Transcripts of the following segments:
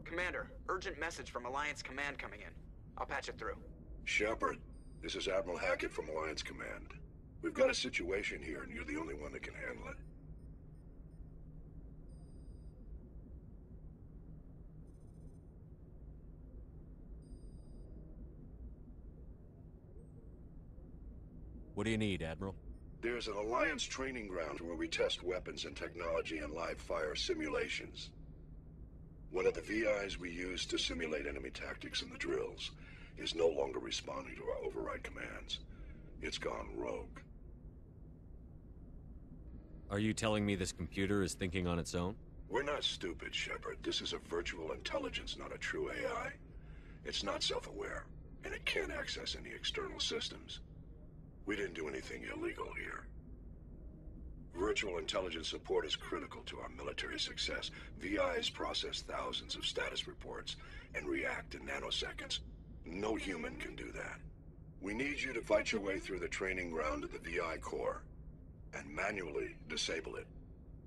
Commander, urgent message from Alliance Command coming in. I'll patch it through. Shepard, this is Admiral Hackett from Alliance Command. We've got a situation here, and you're the only one that can handle it. What do you need, Admiral? There's an Alliance training ground where we test weapons and technology in live-fire simulations. One of the VIs we use to simulate enemy tactics in the drills is no longer responding to our override commands. It's gone rogue. Are you telling me this computer is thinking on its own? We're not stupid, Shepard. This is a virtual intelligence, not a true AI. It's not self-aware, and it can't access any external systems. We didn't do anything illegal here. Virtual intelligence support is critical to our military success. VIs process thousands of status reports and react in nanoseconds. No human can do that. We need you to fight your way through the training ground of the VI core and manually disable it.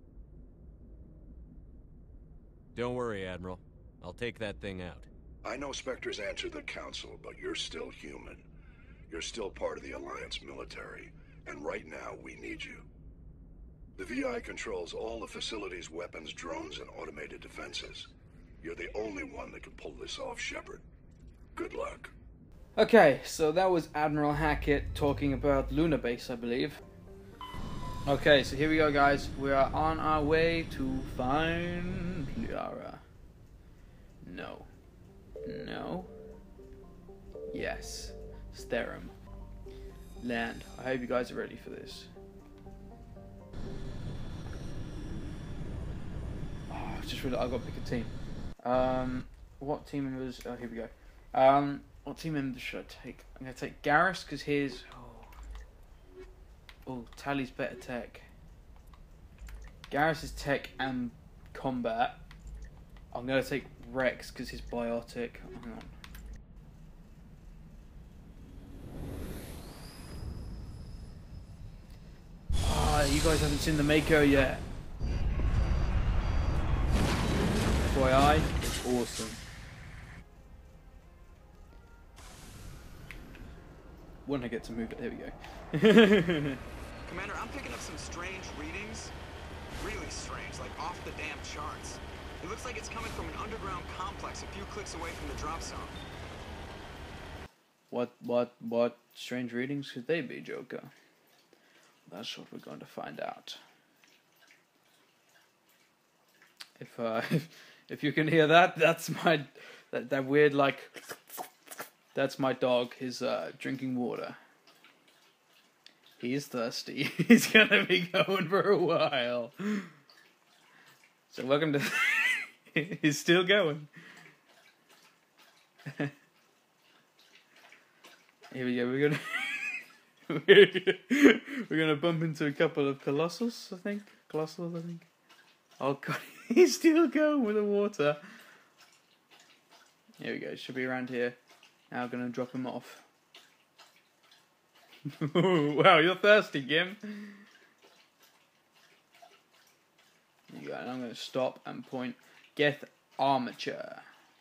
Don't worry, Admiral. I'll take that thing out. I know Spectres answer the Council, but you're still human. You're still part of the Alliance military, and right now we need you. The VI controls all the facility's weapons, drones, and automated defenses. You're the only one that can pull this off, Shepard. Good luck. Okay, so that was Admiral Hackett talking about Lunar Base, I believe. Okay, so here we go, guys. We are on our way to find Liara. No. No. Yes. Sterum. Land. I hope you guys are ready for this. Oh, I just realized I've got to pick a team. What team members? Oh, here we go. What team members should I take? I'm going to take Garrus because his... Oh, Tally's better tech. Garrus is tech and combat. I'm going to take Rex because he's biotic. Hang on. You guys haven't seen the Mako yet. FYI, it's awesome. When I get to move it, there we go. Commander, I'm picking up some strange readings. Really strange, like off the damn charts. It looks like it's coming from an underground complex a few clicks away from the drop zone. What strange readings could they be, Joker? That's what we're going to find out. If you can hear that, that's my that weird like that's my dog. He's drinking water. He is thirsty. He's gonna be going for a while. So welcome to. He's still going. Here we go. We're gonna. We're gonna bump into a couple of Colossals, I think. Oh god, he's still going with the water. Here we go, should be around here. Now I'm gonna drop him off. Wow, you're thirsty, Gim. There you go, and I'm gonna stop and point. Geth Armature.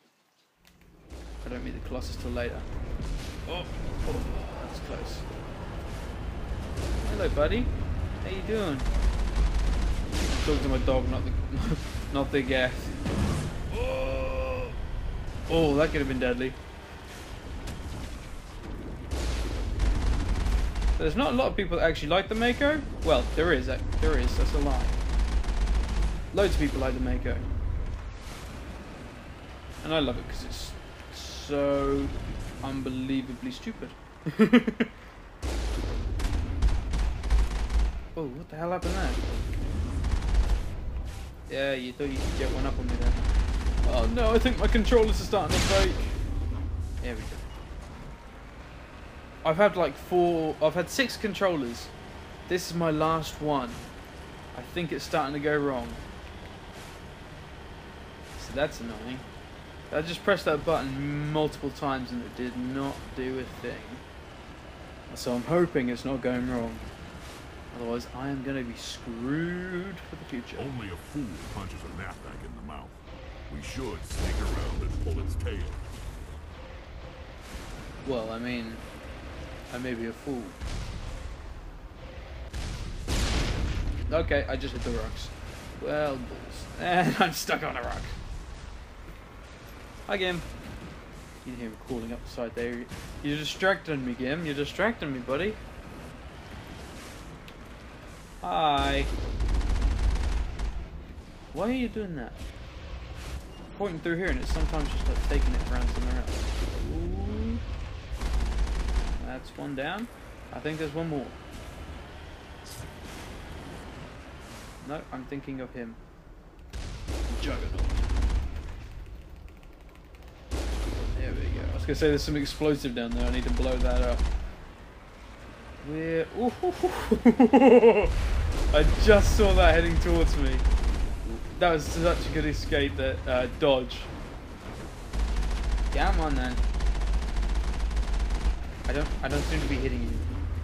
I don't meet the Colossus till later. Oh, that's close. Hello, buddy. How you doing? I'm talking to my dog, not the Geth. Oh, that could have been deadly. There's not a lot of people that actually like the Mako. Well, there is. That's a lie. Loads of people like the Mako, and I love it because it's so unbelievably stupid. Oh, what the hell happened there? Yeah, you thought you could get one up on me there. Oh no, I think my controllers are starting to break. There we go. I've had 6 controllers. This is my last one. I think it's starting to go wrong. So that's annoying. I just pressed that button multiple times and it did not do a thing. So I'm hoping it's not going wrong. Otherwise, I am going to be screwed for the future. Only a fool punches a knapsack in the mouth. We should sneak around pull its tail. Well, I mean, I may be a fool. Okay, I just hit the rocks. Well, balls. And I'm stuck on a rock. Hi, Gim. You can hear him calling up the side there. You're distracting me, Gim. You're distracting me, buddy. Hi. Why are you doing that? Pointing through here and it's sometimes just like taking it around somewhere else. Ooh. That's one down. I think there's one more. No, I'm thinking of him. Juggernaut. There we go. I was gonna say there's some explosive down there. I need to blow that up. Where? Ooh. I just saw that heading towards me. That was such a good escape. That dodge. Come on then. I don't seem to be hitting you.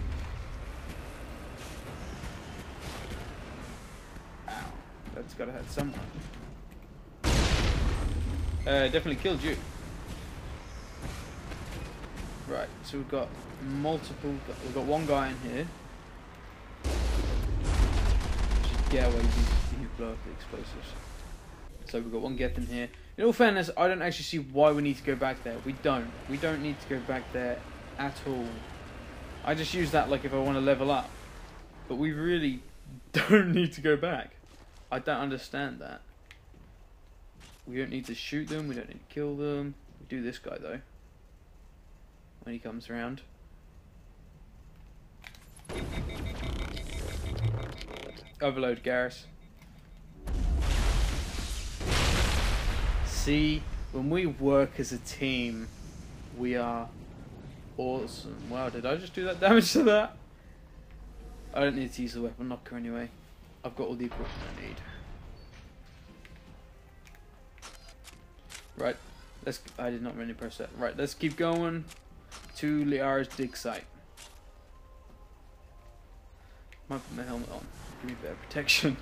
Ow. That's gotta hurt someone. Definitely killed you. Right, so we've got multiple. We've got one guy in here. Just get away. You blow up the explosives. So we've got one Geth in here. In all fairness, I don't actually see why we need to go back there. We don't. We don't need to go back there at all. I just use that like if I want to level up. But we really don't need to go back. I don't understand that. We don't need to shoot them. We don't need to kill them. We do this guy though. When he comes around. Overload Garrus. See, when we work as a team, we are awesome. Wow, did I just do that damage to that? I don't need to use the weapon knocker anyway. I've got all the equipment I need. Right, I did not really press that. Right, let's keep going to Liara's dig site. Might put my helmet on. Give me better protection.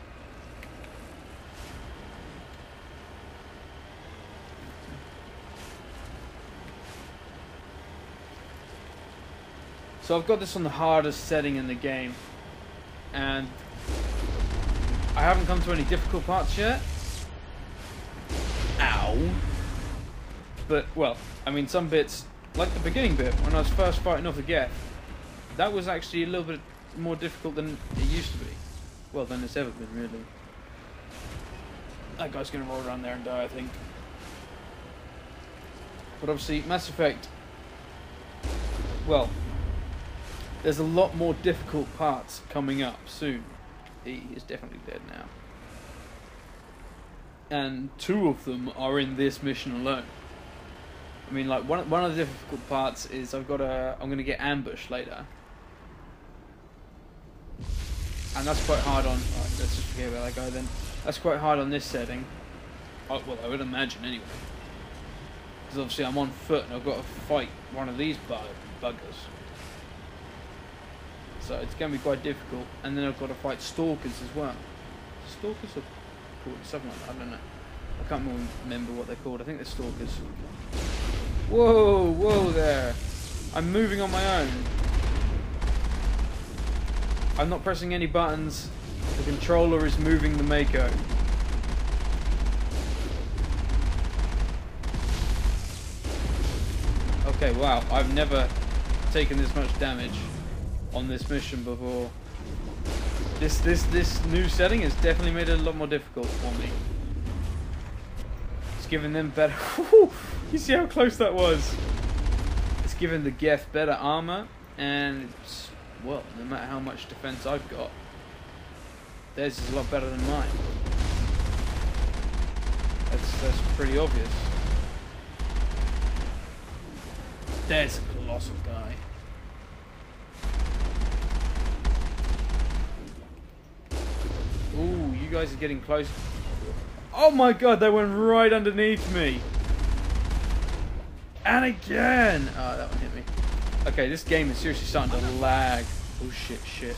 So I've got this on the hardest setting in the game, and I haven't come to any difficult parts yet. Ow! But, well, I mean some bits, like the beginning bit, when I was first fighting off the Geth, that was actually a little bit more difficult than it used to be. Well, than it's ever been, really. That guy's going to roll around there and die, I think. But obviously, Mass Effect, well, there's a lot more difficult parts coming up soon. He is definitely dead now. And 2 of them are in this mission alone. I mean, like, one of the difficult parts is I'm gonna get ambushed later. And that's quite hard on... Right, let's just forget about that guy then. That's quite hard on this setting. Oh, well, I would imagine anyway. Because obviously I'm on foot and I've got to fight one of these buggers. So it's going to be quite difficult. And then I've got to fight stalkers as well. Stalkers are called something like that, I don't know. I can't remember what they're called. I think they're stalkers. Whoa, whoa there. I'm moving on my own. I'm not pressing any buttons. The controller is moving the Mako. Okay, wow. I've never taken this much damage on this mission before. This new setting has definitely made it a lot more difficult for me. It's given them better... You see how close that was? It's given the Geth better armor, and it's... Well, no matter how much defense I've got, theirs is a lot better than mine. That's pretty obvious. There's a colossal guy. Ooh, you guys are getting close. Oh my god, they went right underneath me. And again! Oh, that one hit me. Okay, this game is seriously starting to lag. Oh shit.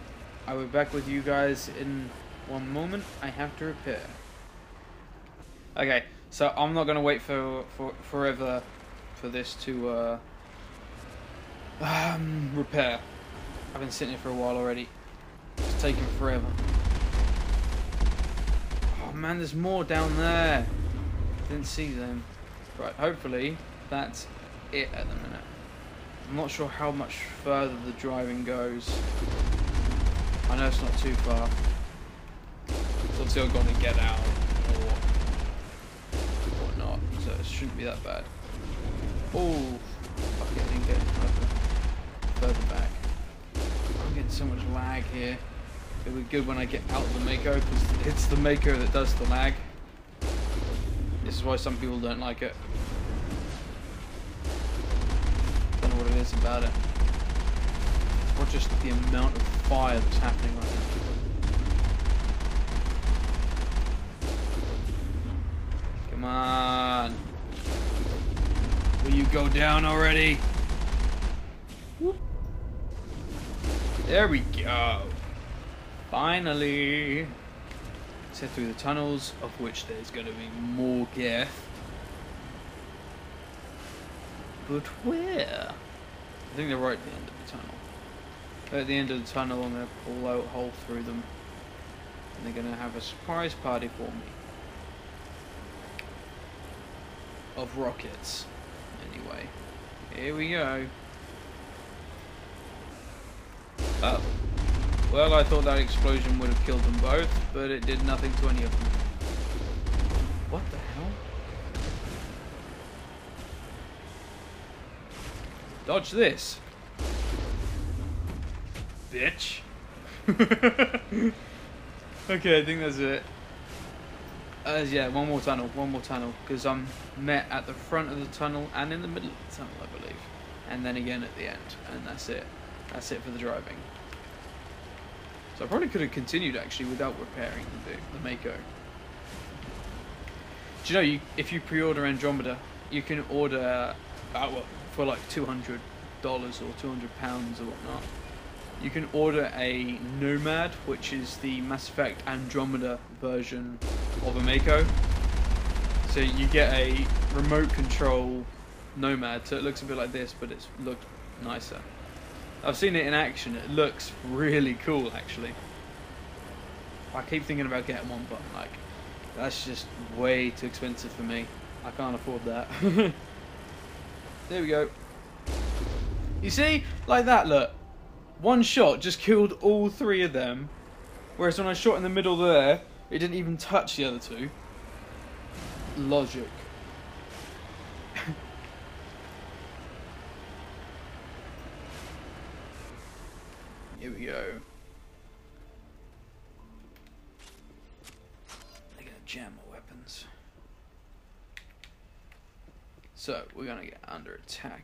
I'll be back with you guys in one moment. I have to repair. Okay, so I'm not gonna wait for forever for this to repair. I've been sitting here for a while already. It's taking forever. Oh man, there's more down there. Didn't see them. Right, hopefully that's it at the minute. I'm not sure how much further the driving goes. I know it's not too far. So obviously I've got to get out or whatnot, so it shouldn't be that bad. Oh, fuck it, I didn't get further back. I'm getting so much lag here. It'll be good when I get out of the Mako, because it's the Mako that does the lag. This is why some people don't like it. Don't know what it is about it. It's not just the amount of fire that's happening right now. Come on. Will you go down already? Whoop. There we go. Finally. Let's head through the tunnels, of which there's going to be more gear. But where? I think they're right at the end of the tunnel. At the end of the tunnel, I'm going to pull out a hole through them. And they're going to have a surprise party for me. Of rockets. Anyway. Here we go. Oh. Well, I thought that explosion would have killed them both, but it did nothing to any of them. What the hell? Dodge this. Bitch. Okay, I think that's it. Yeah, one more tunnel, because I'm met at the front of the tunnel and in the middle of the tunnel, I believe. And then again at the end, and that's it. That's it for the driving. So I probably could have continued actually without repairing the Mako. Do you know, if you pre-order Andromeda, you can order for like $200 or £200 or whatnot. You can order a Nomad, which is the Mass Effect Andromeda version of a Mako. So you get a remote control Nomad, so it looks a bit like this, but it's looked nicer. I've seen it in action. It looks really cool, actually. I keep thinking about getting one, but like, that's just way too expensive for me. I can't afford that. There we go. You see, like that. Look, one shot just killed all three of them, whereas when I shot in the middle there, it didn't even touch the other two. Logic. Here we go. They're gonna jam my weapons. So, we're gonna get under attack.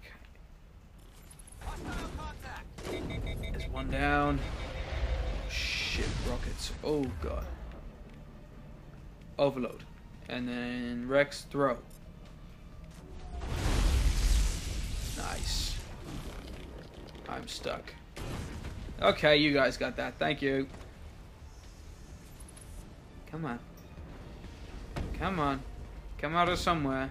There's one down. Oh, shit, rockets. Oh god. Overload. And then Rex throw. Nice. I'm stuck. Okay, you guys got that. Thank you. Come on. Come on. Come out of somewhere.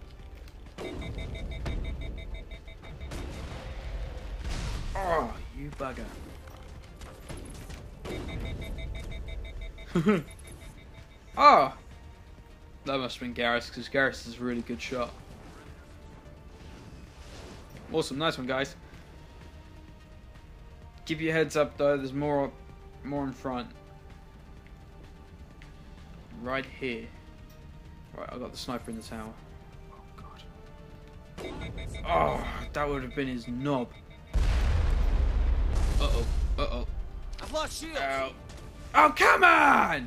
Oh, you bugger. Oh! That must have been Garrus, because Garrus is a really good shot. Awesome, nice one, guys. Give you a heads up though, there's more in front. Right here. Right, I got the sniper in the tower. Oh god. Oh, that would have been his knob. Uh-oh. Uh-oh. I've lost shields. Ow. Oh, come on!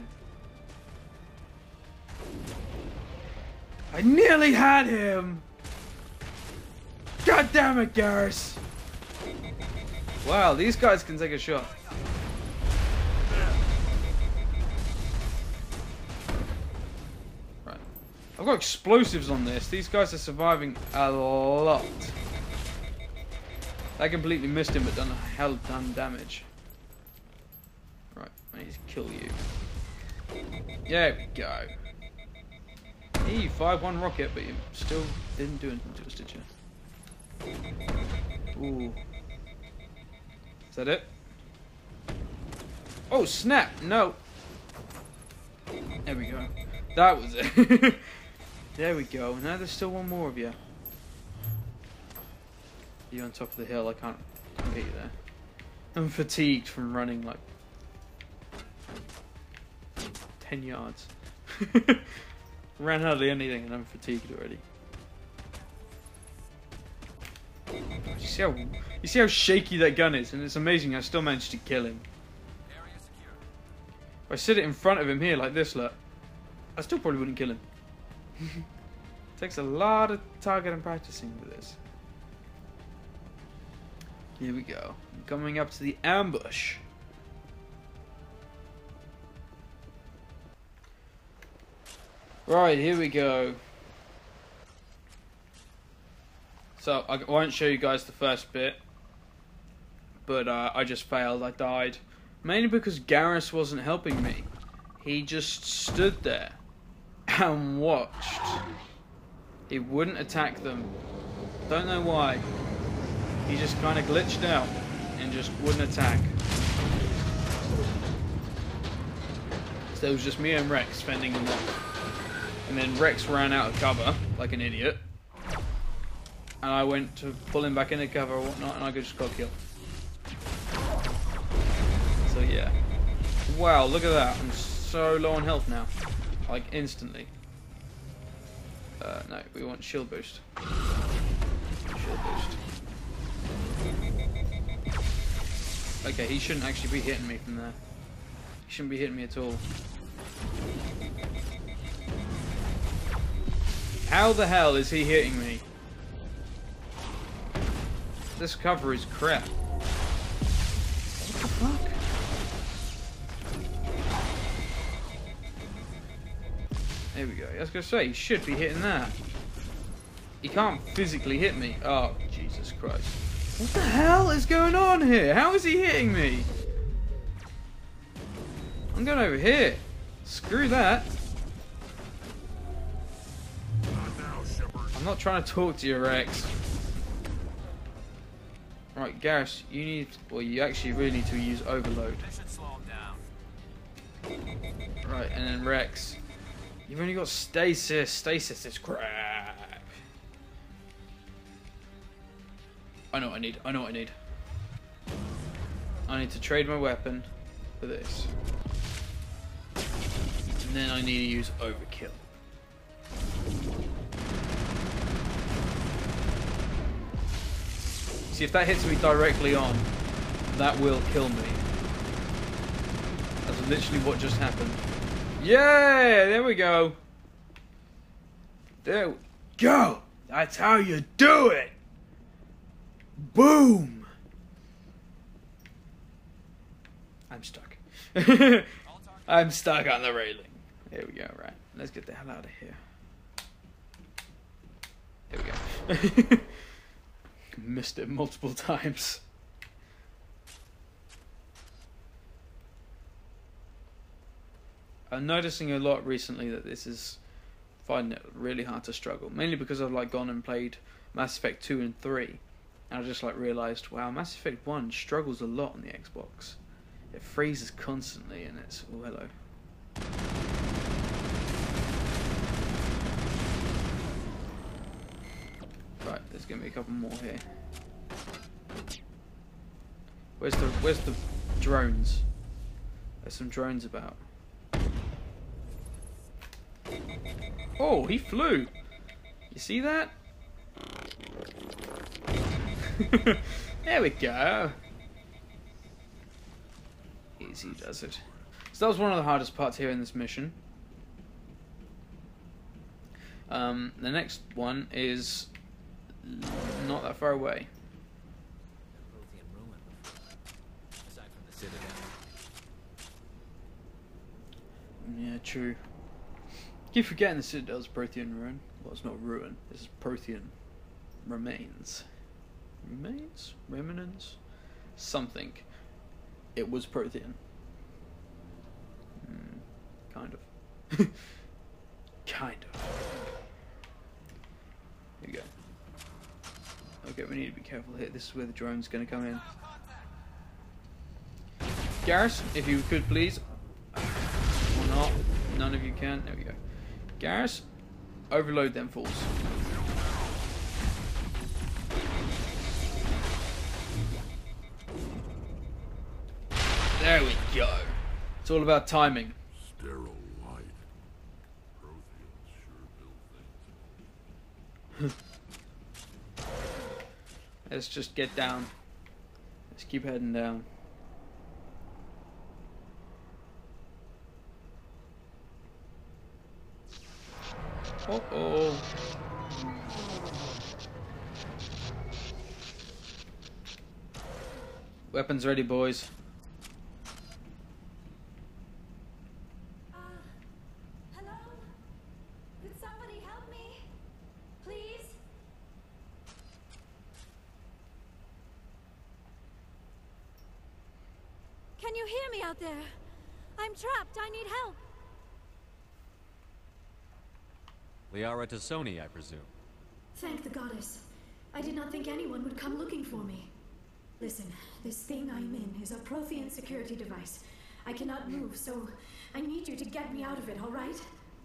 I nearly had him! God damn it, Garrus! Wow, these guys can take a shot. Right. I've got explosives on this. These guys are surviving a lot. I completely missed him, but done a hell ton damage. Right, I need to kill you. There we go. He fired one rocket, but you still didn't do anything to us, did you? Ooh. Is that it? Oh, snap! No! There we go. That was it. There we go. Now there's still one more of you. You're on top of the hill. I can't get you there. I'm fatigued from running like 10 yards. Ran hardly anything and I'm fatigued already. You see how shaky that gun is, and it's amazing I still managed to kill him. If I sit it in front of him here like this, look, I still probably wouldn't kill him. Takes a lot of target and practicing with this. Here we go. Coming up to the ambush. Right, here we go. So, I won't show you guys the first bit. But I just failed. I died. Mainly because Garrus wasn't helping me. He just stood there and watched. He wouldn't attack them. Don't know why. He just kind of glitched out and just wouldn't attack. So it was just me and Rex fending them off. And then Rex ran out of cover like an idiot. And I went to pull him back into cover or whatnot, and I just got killed. So yeah. Wow, look at that. I'm so low on health now. Like instantly. No, we want shield boost. Shield boost. Okay, he shouldn't actually be hitting me from there. He shouldn't be hitting me at all. How the hell is he hitting me? This cover is crap. What the fuck? There we go. I was going to say, he should be hitting that. He can't physically hit me. Oh, Jesus Christ. What the hell is going on here? How is he hitting me? I'm going over here. Screw that. I'm not trying to talk to you, Rex. Right, Garrus, you need... Well, you actually really need to use Overload. Right, and then Rex. You've only got Stasis. Stasis is crap. I know what I need. I know what I need. I need to trade my weapon for this. And then I need to use Overkill. See, if that hits me directly on, that will kill me. That's literally what just happened. Yeah, there we go. There we go. That's how you do it. Boom. I'm stuck. I'm stuck on the railing. There we go, right. Let's get the hell out of here. There we go. Missed it multiple times. I'm noticing a lot recently that this is finding it really hard to struggle. Mainly because I've like gone and played Mass Effect 2 and 3. And I just like realised, wow, Mass Effect 1 struggles a lot on the Xbox. It freezes constantly and it's... Oh, hello. Right, there's gonna be a couple more here. Where's the drones? There's some drones about. Oh, he flew! You see that? There we go. Easy does it. So that was one of the hardest parts here in this mission. The next one is not that far away. Yeah, true. Keep forgetting the Citadel's Prothean ruin. Well, it's not ruin. This is Prothean remains. Remains? Remnants? Something. It was Prothean. Kind of. Kind of. Okay, we need to be careful here. This is where the drone's going to come in. Garrus, if you could please. Or not. None of you can. There we go. Garrus, overload them fools. There we go. It's all about timing. Sterile light. Protheans sure build things. Let's just get down. Let's keep heading down. Uh-oh. Weapons ready, boys. Hello? Could somebody help me? Please? Can you hear me out there? I'm trapped. I need help. Liara T'Soni, I presume. Thank the goddess. I did not think anyone would come looking for me. Listen, this thing I'm in is a Prothean security device. I cannot move, so I need you to get me out of it, all right?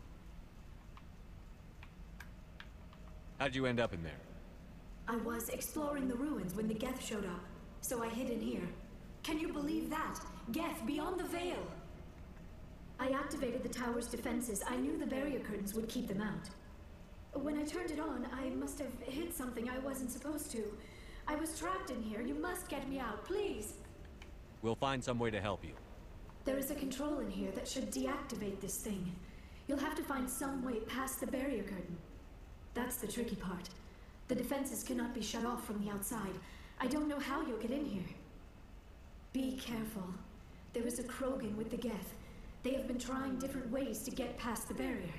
How'd you end up in there? I was exploring the ruins when the Geth showed up, so I hid in here. Can you believe that? Geth beyond the veil! I activated the tower's defenses. I knew the barrier curtains would keep them out. When I turned it on, I must have hit something I wasn't supposed to. I was trapped in here. You must get me out, please! We'll find some way to help you. There is a control in here that should deactivate this thing. You'll have to find some way past the barrier curtain. That's the tricky part. The defenses cannot be shut off from the outside. I don't know how you'll get in here. Be careful. There is a Krogan with the Geth. They have been trying different ways to get past the barrier.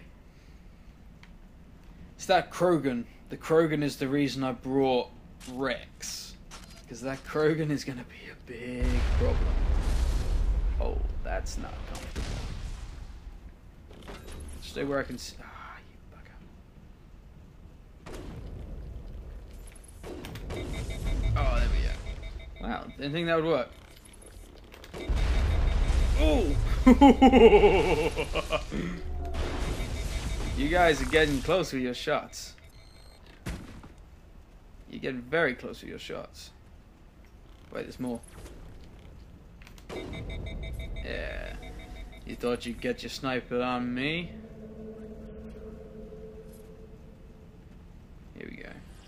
It's that Krogan. The Krogan is the reason I brought Rex. Because that Krogan is going to be a big problem. Oh, that's not comfortable. Stay where I can see. Ah, you bugger. Oh, there we go. Wow, didn't think that would work. Oh! You guys are getting close with your shots. You're getting very close with your shots. Wait, there's more. Yeah. You thought you'd get your sniper on me? Here we go.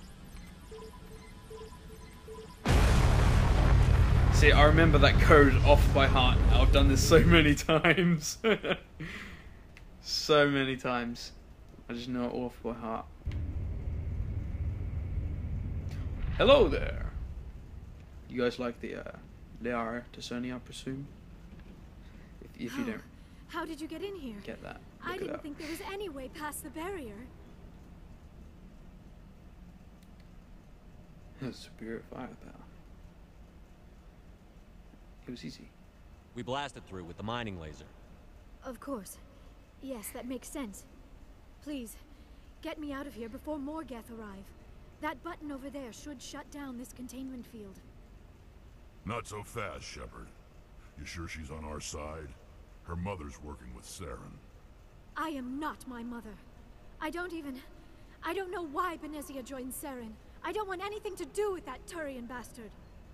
See, I remember that code off by heart. I've done this so many times. So many times. I just know it off by heart. Hello there. You guys like the Liara T'Soni, I presume? If you don't How did you get in here? get that, I look it didn't up. think there was any way past the barrier. Superior firepower. It was easy. We blasted through with the mining laser. Of course. Yes, that makes sense. Please, get me out of here before more Geth arrive. That button over there should shut down this containment field. Not so fast, Shepard. You sure she's on our side? Her mother's working with Saren. I am not my mother. I don't know why Benezia joined Saren. I don't want anything to do with that Turian bastard.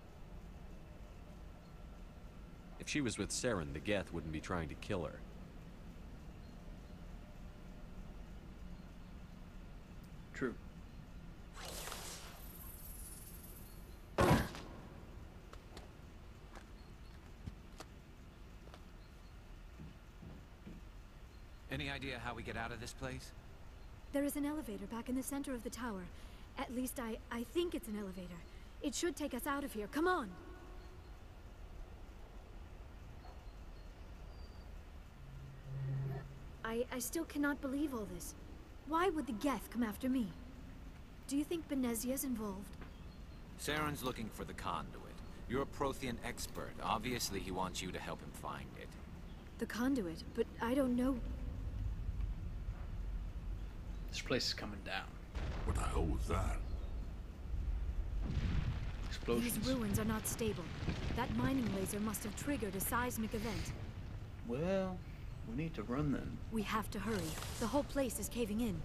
If she was with Saren, the Geth wouldn't be trying to kill her. True. Any idea how we get out of this place? There is an elevator back in the center of the tower. At least I think it's an elevator. It should take us out of here. Come on! I still cannot believe all this. Why would the Geth come after me? Do you think Benezia's involved? Saren's looking for the conduit. You're a Prothean expert. Obviously, he wants you to help him find it. The conduit, but I don't know. This place is coming down. What the hell was that? explosions. These ruins are not stable. That mining laser must have triggered a seismic event. Well, we need to run then. We have to hurry. The whole place is caving in.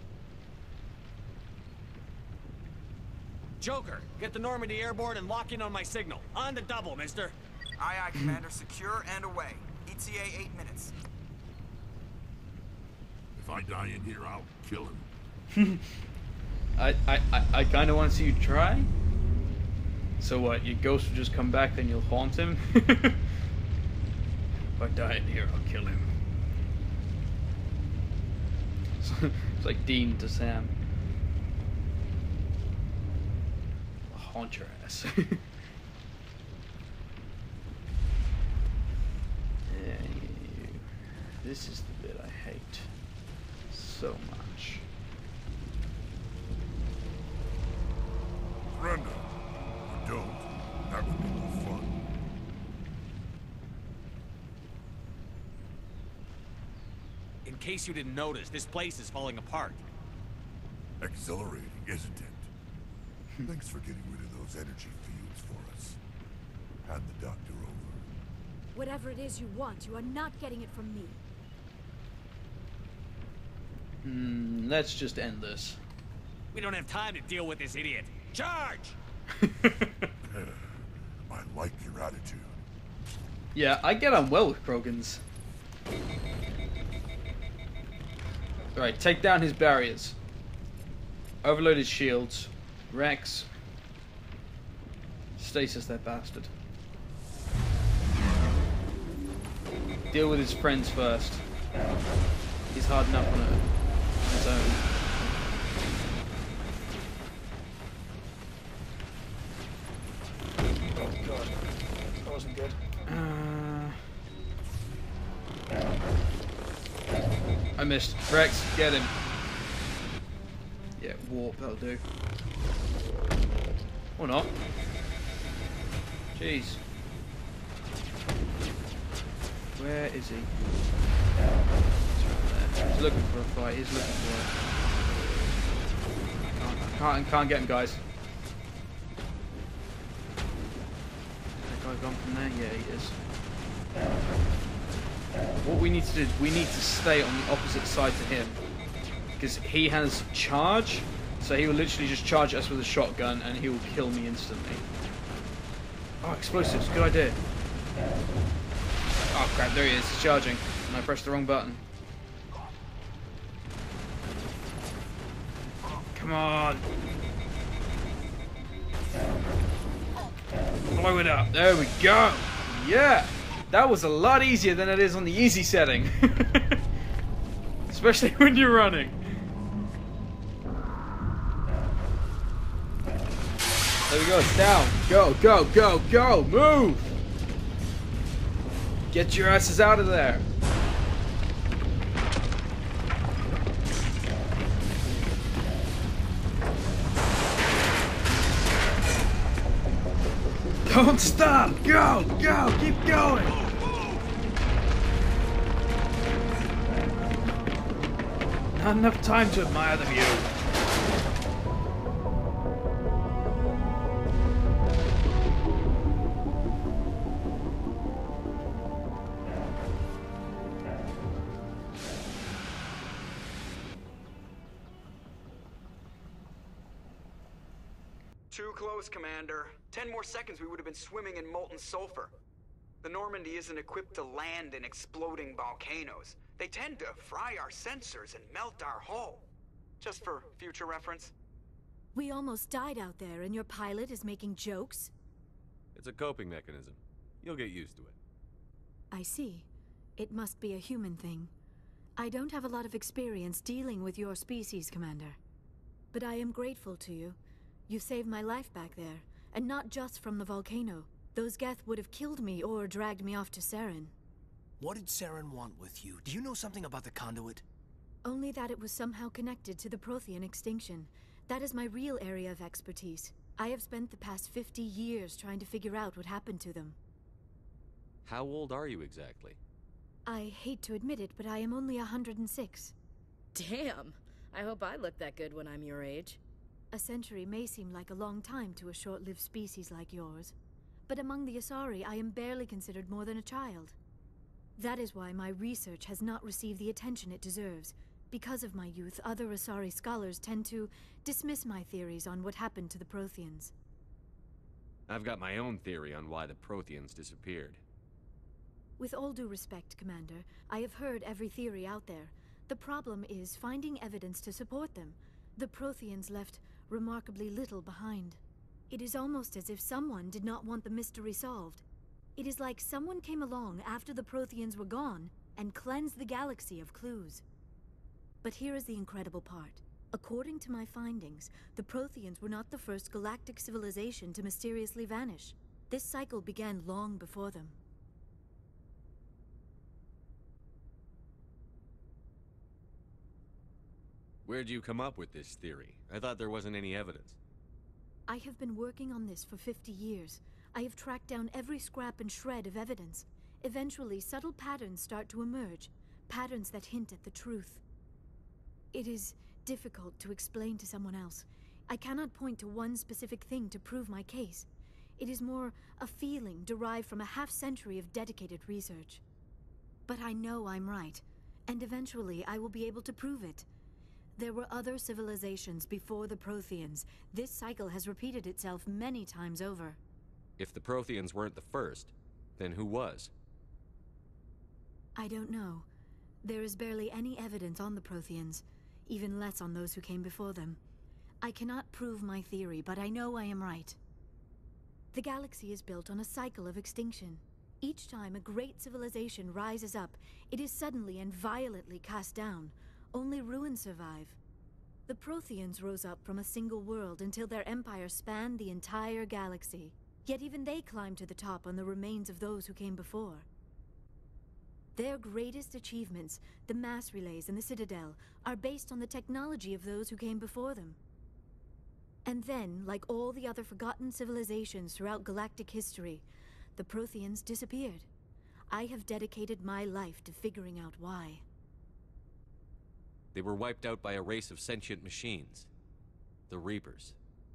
Joker, get the Normandy airborne and lock in on my signal. On the double, mister. Aye, aye, Commander. Secure and away. ETA 8 minutes. If I die in here, I'll kill him. I kind of want to see you try. So what, your ghost will just come back, then you'll haunt him? If I die in here, I'll kill him. It's like Dean to Sam. I'll haunt your ass. Yeah, this is the bit I hate so much. Surrender. Or don't. That would be more fun. In case you didn't notice, this place is falling apart. Exhilarating, isn't it? Thanks for getting rid of those energy fields for us. Hand the doctor over. Whatever it is you want, you are not getting it from me. Let's just end this. We don't have time to deal with this idiot. Charge! I like your attitude. Yeah, I get on well with Krogans. Alright, take down his barriers. Overload his shields. Rex. Stasis that bastard. Deal with his friends first. He's hard enough on his own. Oh god, that wasn't good. I missed. Rex, get him. Yeah, warp, that'll do. Or not. Jeez. Where is he? He's right there. He's looking for a fight. He's looking for it. I can't get him, guys. That guy gone from there? Yeah, he is. What we need to do is we need to stay on the opposite side to him. Because he has charge, so he will literally just charge us with a shotgun and he will kill me instantly. Oh, explosives, good idea. Oh crap, there he is, he's charging. And I pressed the wrong button. Come on! Blow it up, there we go! Yeah! That was a lot easier than it is on the easy setting. Especially when you're running. There we go, it's down. Go, go, go, go, move! Get your asses out of there. Don't stop! Go! Go! Keep going! Not enough time to admire the view. Too close, Commander. 10 more seconds, we would have been swimming in molten sulfur. The Normandy isn't equipped to land in exploding volcanoes. They tend to fry our sensors and melt our hull. Just for future reference. We almost died out there, and your pilot is making jokes? It's a coping mechanism. You'll get used to it. I see. It must be a human thing. I don't have a lot of experience dealing with your species, Commander. But I am grateful to you. You saved my life back there, and not just from the volcano. Those Geth would have killed me or dragged me off to Saren. What did Saren want with you? Do you know something about the conduit? Only that it was somehow connected to the Prothean extinction. That is my real area of expertise. I have spent the past 50 years trying to figure out what happened to them. How old are you exactly? I hate to admit it, but I am only 106. Damn! I hope I look that good when I'm your age. A century may seem like a long time to a short-lived species like yours, but among the Asari, I am barely considered more than a child. That is why my research has not received the attention it deserves. Because of my youth, other Asari scholars tend to dismiss my theories on what happened to the Protheans. I've got my own theory on why the Protheans disappeared. With all due respect, Commander, I have heard every theory out there. The problem is finding evidence to support them. The Protheans left remarkably little behind. It is almost as if someone did not want the mystery solved. It is like someone came along after the Protheans were gone and cleansed the galaxy of clues. But here is the incredible part. According to my findings, the Protheans were not the first galactic civilization to mysteriously vanish. This cycle began long before them. Where'd you come up with this theory? I thought there wasn't any evidence. I have been working on this for 50 years. I have tracked down every scrap and shred of evidence. Eventually, subtle patterns start to emerge, patterns that hint at the truth. It is difficult to explain to someone else. I cannot point to one specific thing to prove my case. It is more a feeling derived from a half-century of dedicated research. But I know I'm right, and eventually I will be able to prove it. There were other civilizations before the Protheans. This cycle has repeated itself many times over. If the Protheans weren't the first, then who was? I don't know. There is barely any evidence on the Protheans, even less on those who came before them. I cannot prove my theory, but I know I am right. The galaxy is built on a cycle of extinction. Each time a great civilization rises up, it is suddenly and violently cast down. Only ruins survive. The Protheans rose up from a single world until their empire spanned the entire galaxy. Yet even they climbed to the top on the remains of those who came before. Their greatest achievements, the mass relays and the Citadel, are based on the technology of those who came before them. And then, like all the other forgotten civilizations throughout galactic history, the Protheans disappeared. I have dedicated my life to figuring out why. They were wiped out by a race of sentient machines. The Reapers.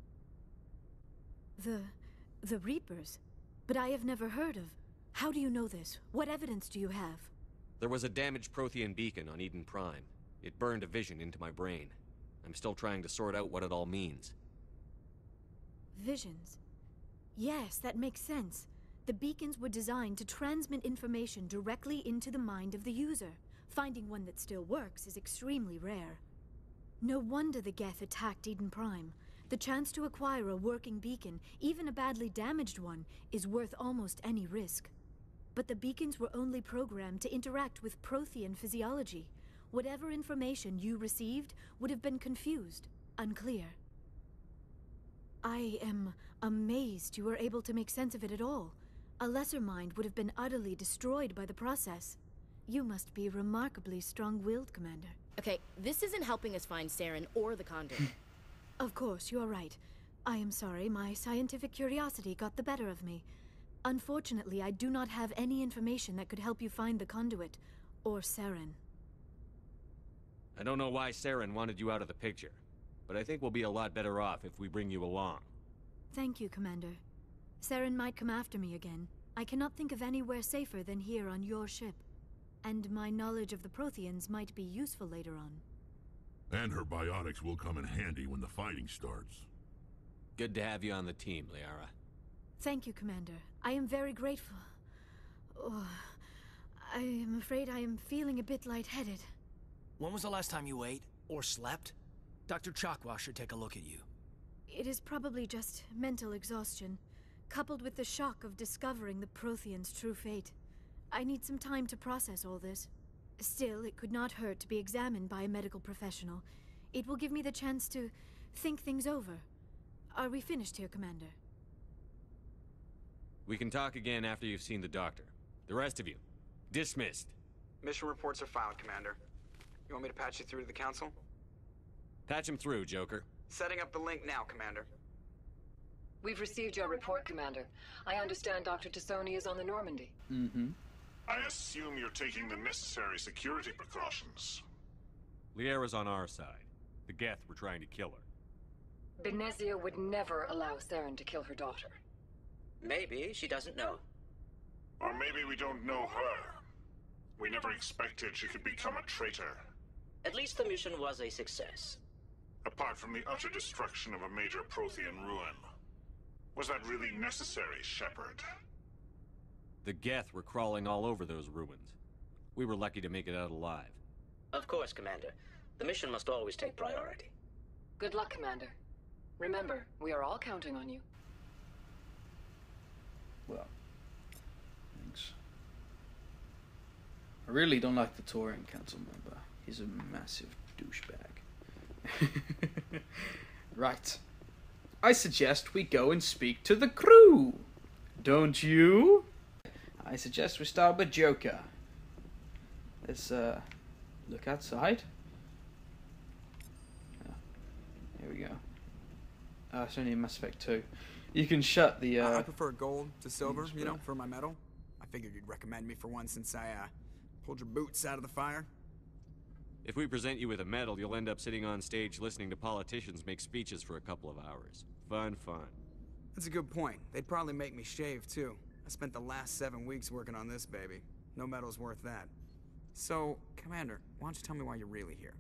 The Reapers? But I have never heard of... How do you know this? What evidence do you have? There was a damaged Prothean beacon on Eden Prime. It burned a vision into my brain. I'm still trying to sort out what it all means. Visions. Yes, that makes sense. The beacons were designed to transmit information directly into the mind of the user. Finding one that still works is extremely rare. No wonder the Geth attacked Eden Prime. The chance to acquire a working beacon, even a badly damaged one, is worth almost any risk. But the beacons were only programmed to interact with Prothean physiology. Whatever information you received would have been confused, unclear. I am amazed you were able to make sense of it at all. A lesser mind would have been utterly destroyed by the process. You must be remarkably strong-willed, Commander. Okay, this isn't helping us find Saren or the Conduit. Of course, you are right. I am sorry, my scientific curiosity got the better of me. Unfortunately, I do not have any information that could help you find the Conduit, or Saren. I don't know why Saren wanted you out of the picture, but I think we'll be a lot better off if we bring you along. Thank you, Commander. Saren might come after me again. I cannot think of anywhere safer than here on your ship. And my knowledge of the Protheans might be useful later on. And her biotics will come in handy when the fighting starts. Good to have you on the team, Liara. Thank you, Commander. I am very grateful. Oh, I am afraid I am feeling a bit lightheaded. When was the last time you ate? Or slept? Dr. Chakwa should take a look at you. It is probably just mental exhaustion, coupled with the shock of discovering the Protheans' true fate. I need some time to process all this. Still, it could not hurt to be examined by a medical professional. It will give me the chance to think things over. Are we finished here, Commander? We can talk again after you've seen the doctor. The rest of you, dismissed. Mission reports are filed, Commander. You want me to patch you through to the Council? Patch him through, Joker. Setting up the link now, Commander. We've received your report, Commander. I understand Dr. T'Soni is on the Normandy. I assume you're taking the necessary security precautions. Liara's on our side. The Geth were trying to kill her. Benezia would never allow Saren to kill her daughter. Maybe she doesn't know. Or maybe we don't know her. We never expected she could become a traitor. At least the mission was a success. Apart from the utter destruction of a major Prothean ruin. Was that really necessary, Shepard? The Geth were crawling all over those ruins. We were lucky to make it out alive. Of course, Commander. The mission must always take priority. Good luck, Commander. Remember, we are all counting on you. Well, thanks. I really don't like the Taurian Council member. He's a massive douchebag. Right. I suggest we go and speak to the crew. Don't you? I suggest we start with Joker. Let's look outside. Oh, here we go. It's only in Mass Effect 2. You can shut the I prefer gold to silver, you know, for my medal. I figured you'd recommend me for one since I pulled your boots out of the fire. If we present you with a medal, you'll end up sitting on stage listening to politicians make speeches for a couple of hours. Fun. That's a good point. They'd probably make me shave, too. I spent the last 7 weeks working on this baby. No medal's worth that. So, Commander, why don't you tell me why you're really here?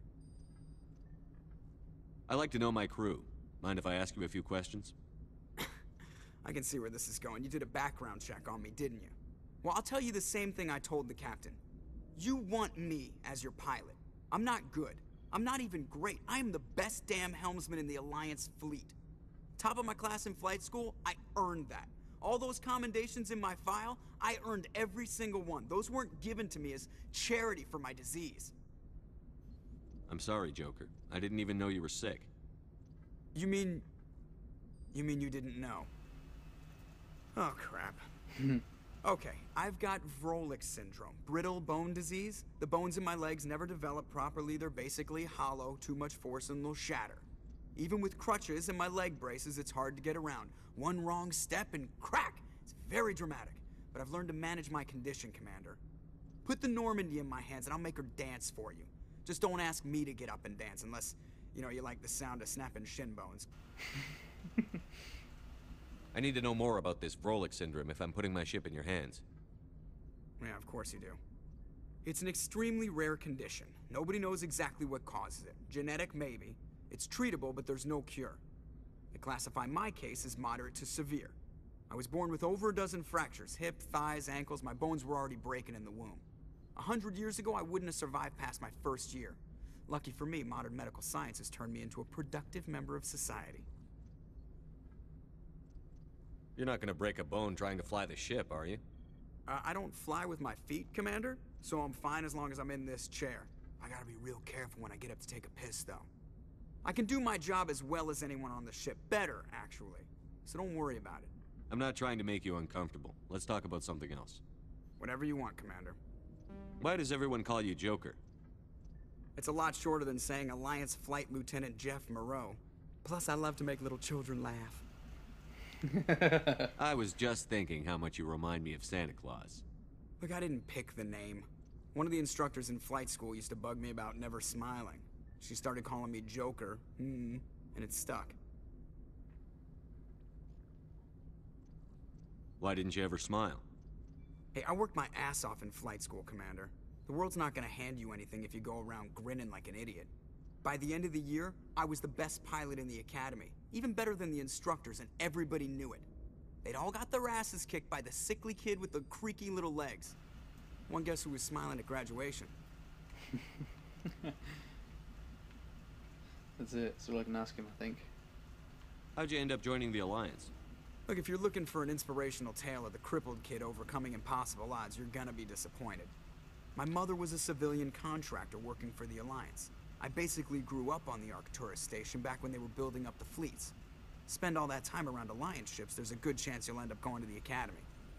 I like to know my crew. Mind if I ask you a few questions? I can see where this is going. You did a background check on me, didn't you? Well, I'll tell you the same thing I told the captain. You want me as your pilot. I'm not good. I'm not even great. I am the best damn helmsman in the Alliance fleet. Top of my class in flight school, I earned that. All those commendations in my file, I earned every single one. Those weren't given to me as charity for my disease. I'm sorry, Joker. I didn't even know you were sick. You mean you didn't know? Oh, crap. Okay, I've got Vrolik syndrome, brittle bone disease. The bones in my legs never develop properly. They're basically hollow, too much force and they'll shatter. Even with crutches and my leg braces, it's hard to get around. One wrong step and crack! It's very dramatic, but I've learned to manage my condition, Commander. Put the Normandy in my hands and I'll make her dance for you. Just don't ask me to get up and dance unless, you know, you like the sound of snapping shin bones. I need to know more about this Vrolik syndrome if I'm putting my ship in your hands. Yeah, of course you do. It's an extremely rare condition. Nobody knows exactly what causes it. Genetic, maybe. It's treatable, but there's no cure. They classify my case as moderate to severe. I was born with over a dozen fractures. Hip, thighs, ankles. My bones were already breaking in the womb. 100 years ago, I wouldn't have survived past my first year. Lucky for me, modern medical science has turned me into a productive member of society. You're not gonna break a bone trying to fly the ship, are you? I don't fly with my feet, Commander, so I'm fine as long as I'm in this chair. I gotta be real careful when I get up to take a piss, though. I can do my job as well as anyone on the ship. Better, actually. So don't worry about it. I'm not trying to make you uncomfortable. Let's talk about something else. Whatever you want, Commander. Why does everyone call you Joker? It's a lot shorter than saying Alliance Flight Lieutenant Jeff Moreau. Plus, I love to make little children laugh. I was just thinking how much you remind me of Santa Claus. Look, I didn't pick the name. One of the instructors in flight school used to bug me about never smiling. She started calling me Joker, and it stuck. Why didn't you ever smile? Hey, I worked my ass off in flight school, Commander. The world's not gonna hand you anything if you go around grinning like an idiot. By the end of the year, I was the best pilot in the academy. Even better than the instructors, and everybody knew it. They'd all got their asses kicked by the sickly kid with the creaky little legs. One guess who was smiling at graduation? That's it. That's all I can ask him, I think. How'd you end up joining the Alliance? Look, if you're looking for an inspirational tale of the crippled kid overcoming impossible odds, you're gonna be disappointed. My mother was a civilian contractor working for the Alliance. I basically grew up on the Arcturus station back when they were building up the fleets. Spend all that time around Alliance ships, there's a good chance you'll end up going to the Academy.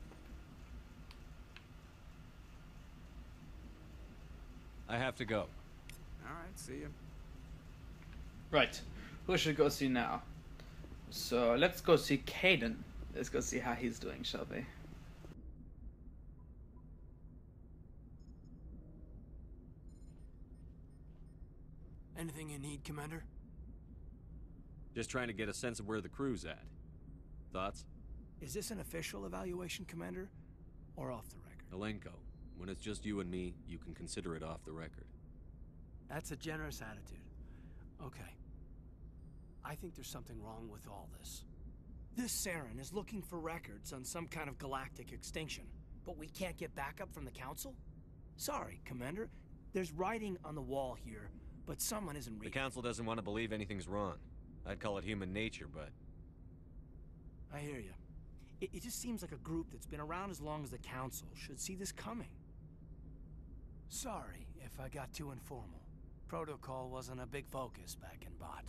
I have to go. Alright, see ya. Right, who should we go see now? So let's go see Caden. Let's go see how he's doing, shall we? Anything you need, Commander? Just trying to get a sense of where the crew's at. Thoughts? Is this an official evaluation, Commander? Or off the record? Alenko, when it's just you and me, you can consider it off the record. That's a generous attitude. Okay. I think there's something wrong with all this. This Saren is looking for records on some kind of galactic extinction, but we can't get backup from the Council? Sorry, Commander. There's writing on the wall here, but someone isn't reading. The Council doesn't want to believe anything's wrong. I'd call it human nature, but... I hear you. It just seems like a group that's been around as long as the Council should see this coming. Sorry if I got too informal. Protocol wasn't a big focus back in Bot.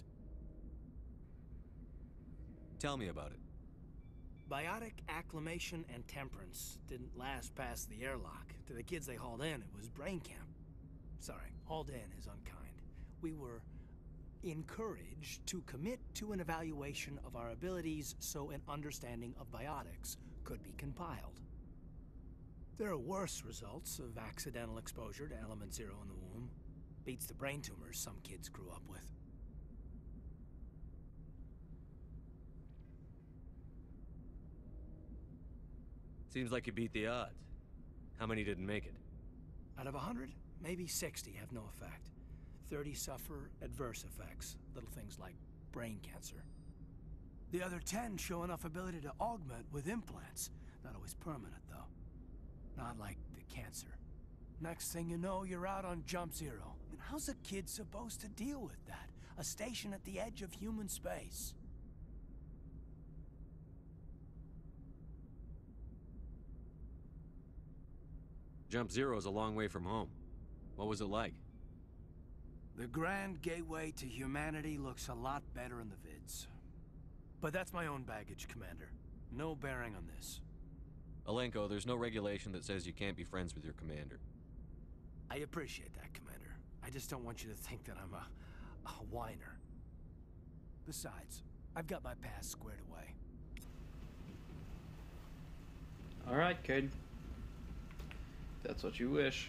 Tell me about it. Biotic acclimation and temperance didn't last past the airlock. To the kids they hauled in, it was brain camp. Sorry, hauled in is unkind. We were encouraged to commit to an evaluation of our abilities so an understanding of biotics could be compiled. There are worse results of accidental exposure to element 0 in the womb. Beats the brain tumors some kids grew up with. Seems like you beat the odds. How many didn't make it? Out of 100, maybe 60 have no effect. 30 suffer adverse effects, little things like brain cancer. The other 10 show enough ability to augment with implants. Not always permanent, though. Not like the cancer. Next thing you know, you're out on Jump Zero. And how's a kid supposed to deal with that? A station at the edge of human space. Jump Zero's a long way from home. What was it like? The grand gateway to humanity looks a lot better in the vids. But that's my own baggage, Commander. No bearing on this. Alenko, there's no regulation that says you can't be friends with your commander. I appreciate that, Commander. I just don't want you to think that I'm a whiner. Besides, I've got my past squared away. Alright, kid. That's what you wish.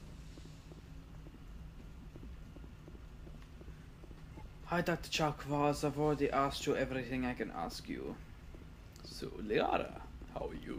Hi, Dr. Chakwas. I've already asked you everything I can ask you. So, Liara, how are you?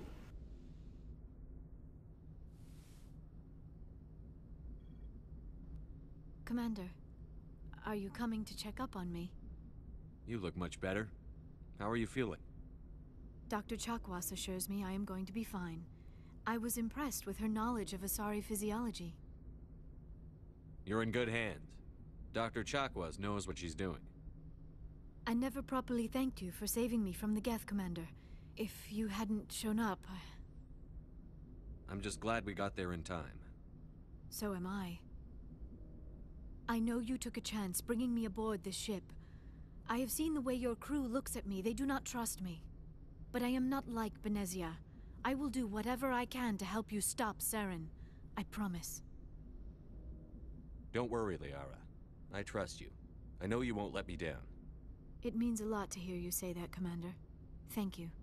Commander, are you coming to check up on me? You look much better. How are you feeling? Dr. Chakwas assures me I am going to be fine. I was impressed with her knowledge of Asari physiology. You're in good hands. Dr. Chakwas knows what she's doing. I never properly thanked you for saving me from the Geth, Commander. If you hadn't shown up, I'm just glad we got there in time. So am I. I know you took a chance bringing me aboard this ship. I have seen the way your crew looks at me. They do not trust me. But I am not like Benezia. I will do whatever I can to help you stop Saren. I promise. Don't worry, Liara. I trust you. I know you won't let me down. It means a lot to hear you say that, Commander. Thank you.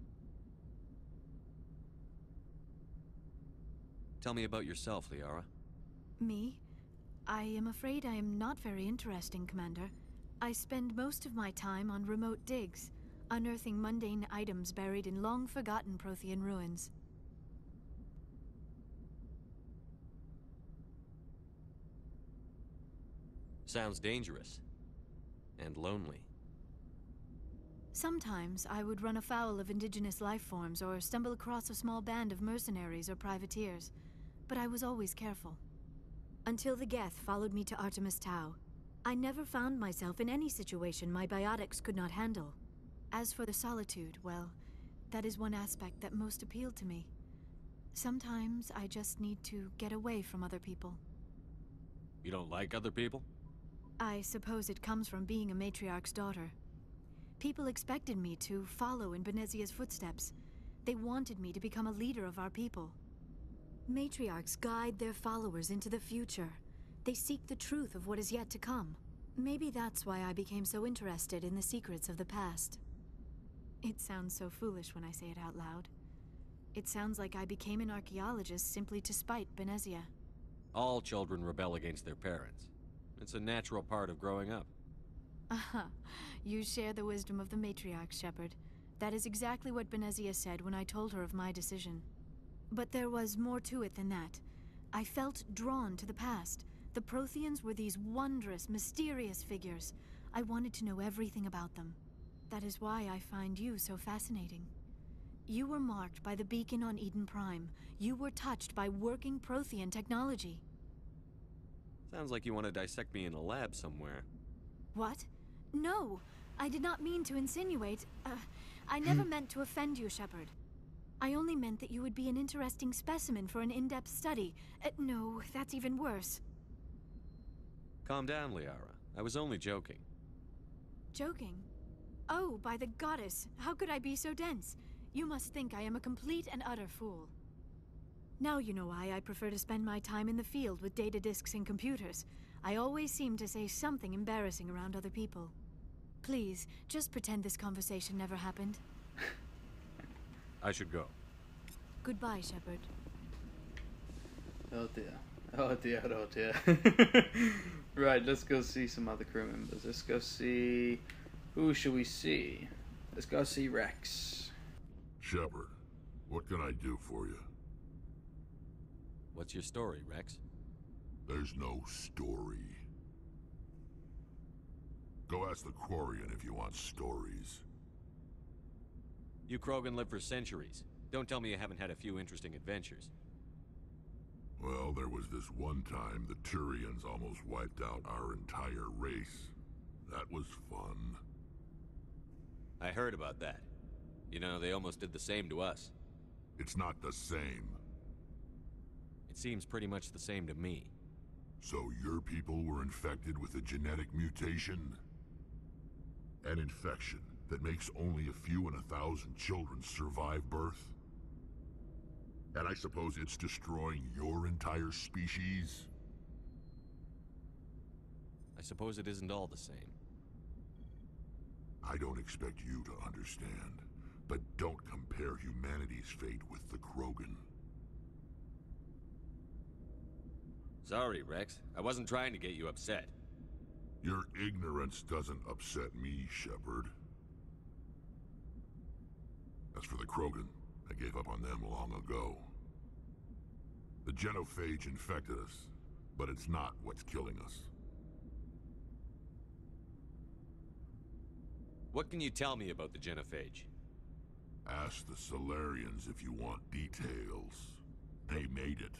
Tell me about yourself, Liara. Me? I am afraid I am not very interesting, Commander. I spend most of my time on remote digs, unearthing mundane items buried in long-forgotten Prothean ruins. Sounds dangerous. And lonely. Sometimes I would run afoul of indigenous life forms or stumble across a small band of mercenaries or privateers, but I was always careful. Until the Geth followed me to Artemis Tau, I never found myself in any situation my biotics could not handle. As for the solitude, well, that is one aspect that most appealed to me. Sometimes I just need to get away from other people. You don't like other people? I suppose it comes from being a matriarch's daughter. People expected me to follow in Benezia's footsteps. They wanted me to become a leader of our people. Matriarchs guide their followers into the future. They seek the truth of what is yet to come. Maybe that's why I became so interested in the secrets of the past. It sounds so foolish when I say it out loud. It sounds like I became an archaeologist simply to spite Benezia. All children rebel against their parents. It's a natural part of growing up. Aha, You share the wisdom of the matriarch, Shepard. That is exactly what Benezia said when I told her of my decision. But there was more to it than that. I felt drawn to the past. The Protheans were these wondrous, mysterious figures. I wanted to know everything about them. That is why I find you so fascinating. You were marked by the beacon on Eden Prime. You were touched by working Prothean technology. Sounds like you want to dissect me in a lab somewhere. What? No, I did not mean to insinuate. I never meant to offend you, Shepard. I only meant that you would be an interesting specimen for an in-depth study. No, that's even worse. Calm down, Liara. I was only joking. Joking? Oh, by the goddess, how could I be so dense? You must think I am a complete and utter fool. Now you know why I prefer to spend my time in the field with data disks and computers. I always seem to say something embarrassing around other people. Please, just pretend this conversation never happened. I should go. Goodbye, Shepard. Oh dear. Oh dear, oh dear. Right, let's go see some other crew members. Let's go see... Who should we see? Let's go see Rex. Shepard, what can I do for you? What's your story, Rex? There's no story. Go ask the Quarian if you want stories. You Krogan live for centuries. Don't tell me you haven't had a few interesting adventures. Well, there was this one time the Turians almost wiped out our entire race. That was fun. I heard about that. You know, they almost did the same to us. It's not the same. It seems pretty much the same to me. So your people were infected with a genetic mutation? An infection that makes only a few in 1,000 children survive birth? And I suppose it's destroying your entire species? I suppose it isn't all the same. I don't expect you to understand, but don't compare humanity's fate with the Krogan. Sorry, Rex. I wasn't trying to get you upset. Your ignorance doesn't upset me, Shepard. As for the Krogan, I gave up on them long ago. The genophage infected us, but it's not what's killing us. What can you tell me about the genophage? Ask the Solarians if you want details. They made it.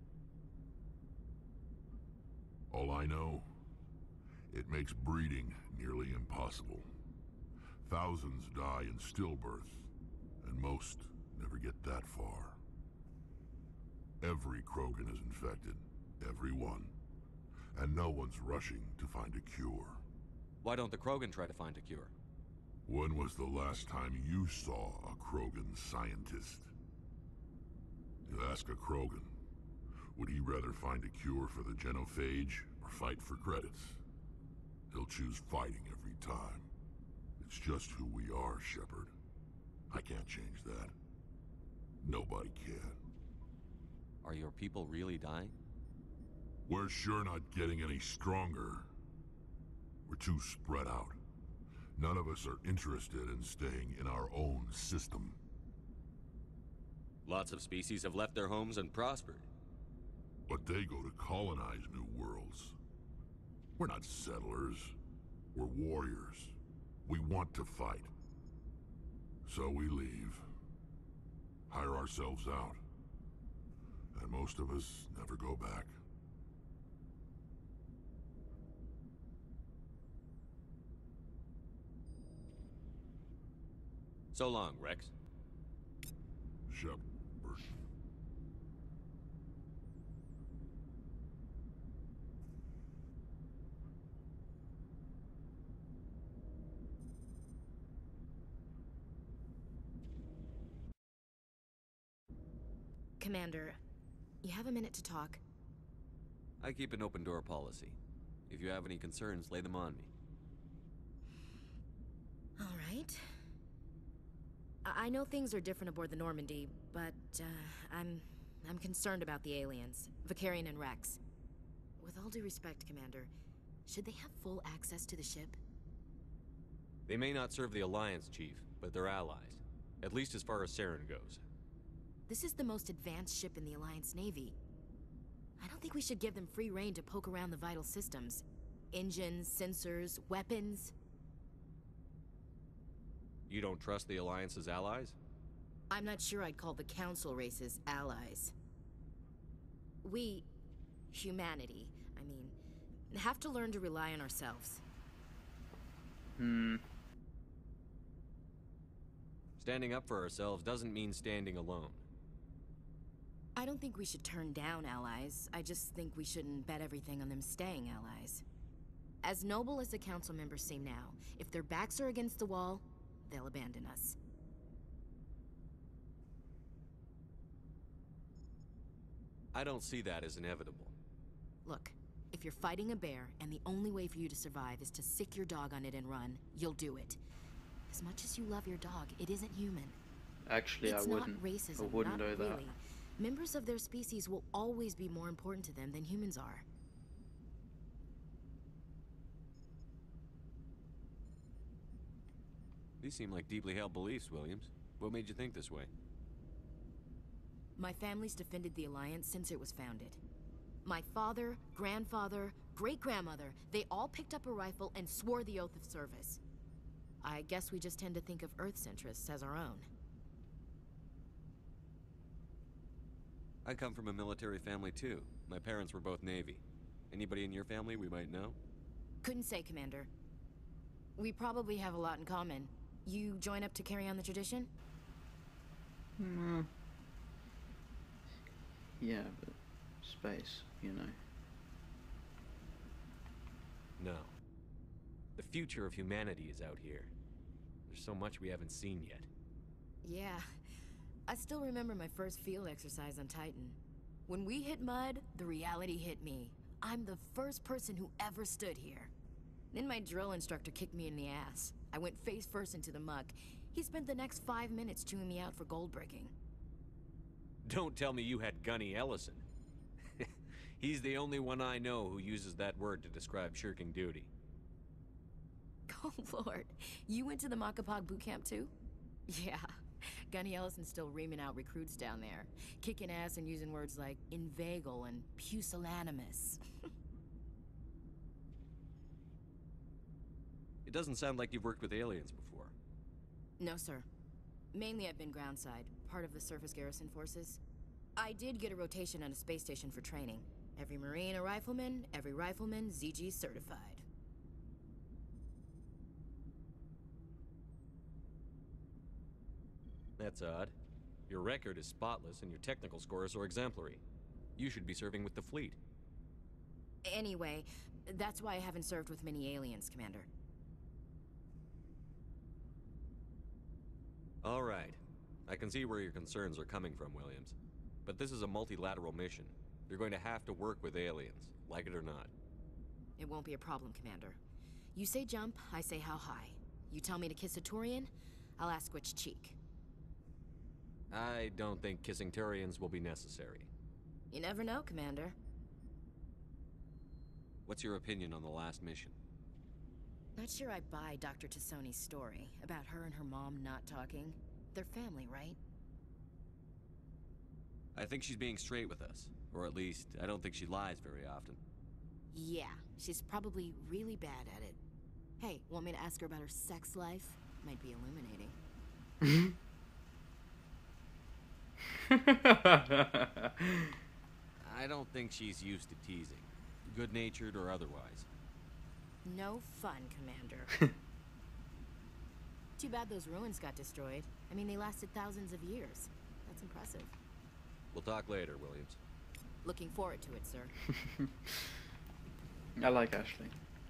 All I know, it makes breeding nearly impossible. Thousands die in stillbirth, and most never get that far. Every Krogan is infected, every one. And no one's rushing to find a cure. Why don't the Krogan try to find a cure? When was the last time you saw a Krogan scientist? You ask a Krogan, would he rather find a cure for the genophage or fight for credits? He'll choose fighting every time. It's just who we are, Shepard. I can't change that. Nobody can. Are your people really dying? We're sure not getting any stronger. We're too spread out. None of us are interested in staying in our own system. Lots of species have left their homes and prospered. But they go to colonize new worlds. We're not settlers. We're warriors. We want to fight. So we leave. Hire ourselves out. And most of us never go back. So long, Rex. Shepard. Commander, you have a minute to talk? I keep an open door policy. If you have any concerns, lay them on me. All right. I know things are different aboard the Normandy, but I'm concerned about the aliens, Vicarian and Rex. With all due respect, Commander, should they have full access to the ship? They may not serve the Alliance, Chief, but they're allies. At least as far as Saren goes. This is the most advanced ship in the Alliance Navy. I don't think we should give them free rein to poke around the vital systems. Engines, sensors, weapons. You don't trust the Alliance's allies? I'm not sure I'd call the Council races allies. We, humanity, I mean, have to learn to rely on ourselves. Standing up for ourselves doesn't mean standing alone. I don't think we should turn down allies. I just think we shouldn't bet everything on them staying allies. As noble as the Council members seem now, if their backs are against the wall, they'll abandon us. I don't see that as inevitable. Look, if you're fighting a bear and the only way for you to survive is to sick your dog on it and run, you'll do it. As much as you love your dog, it isn't human. Actually, it's I wouldn't. Not racism, I wouldn't not do that. really. Members of their species will always be more important to them than humans are. These seem like deeply held beliefs, Williams. What made you think this way? My family's defended the Alliance since it was founded. My father, grandfather, great-grandmother, they all picked up a rifle and swore the oath of service. I guess we just tend to think of Earth's interests as our own. I come from a military family too. My parents were both Navy. Anybody in your family we might know? Couldn't say, Commander. We probably have a lot in common. You join up to carry on the tradition? Yeah, but space, you know. No. The future of humanity is out here. There's so much we haven't seen yet. Yeah. I still remember my first field exercise on Titan. When we hit mud, the reality hit me. I'm the first person who ever stood here. Then my drill instructor kicked me in the ass. I went face first into the muck. He spent the next 5 minutes chewing me out for gold breaking. Don't tell me you had Gunny Ellison. He's the only one I know who uses that word to describe shirking duty. Oh, Lord. You went to the Makapog boot camp, too? Yeah. Gunny Ellison's still reaming out recruits down there. Kicking ass and using words like inveigle and pusillanimous. It doesn't sound like you've worked with aliens before. No, sir. Mainly I've been groundside, part of the surface garrison forces. I did get a rotation on a space station for training. Every Marine a rifleman, every rifleman ZG certified. That's odd. Your record is spotless and your technical scores are exemplary. You should be serving with the fleet. Anyway, that's why I haven't served with many aliens, Commander. All right. I can see where your concerns are coming from, Williams. But this is a multilateral mission. You're going to have to work with aliens, like it or not. It won't be a problem, Commander. You say jump, I say how high. You tell me to kiss a Turian, I'll ask which cheek. I don't think kissing Turians will be necessary. You never know, Commander. What's your opinion on the last mission? Not sure I buy Dr. T'Soni's story about her and her mom not talking. They're family, right? I think she's being straight with us. Or at least, I don't think she lies very often. Yeah, she's probably really bad at it. Hey, want me to ask her about her sex life? Might be illuminating. I don't think she's used to teasing. Good-natured or otherwise. No fun, Commander. Too bad those ruins got destroyed. I mean, they lasted thousands of years. That's impressive. We'll talk later, Williams. Looking forward to it, sir. I like Ashley.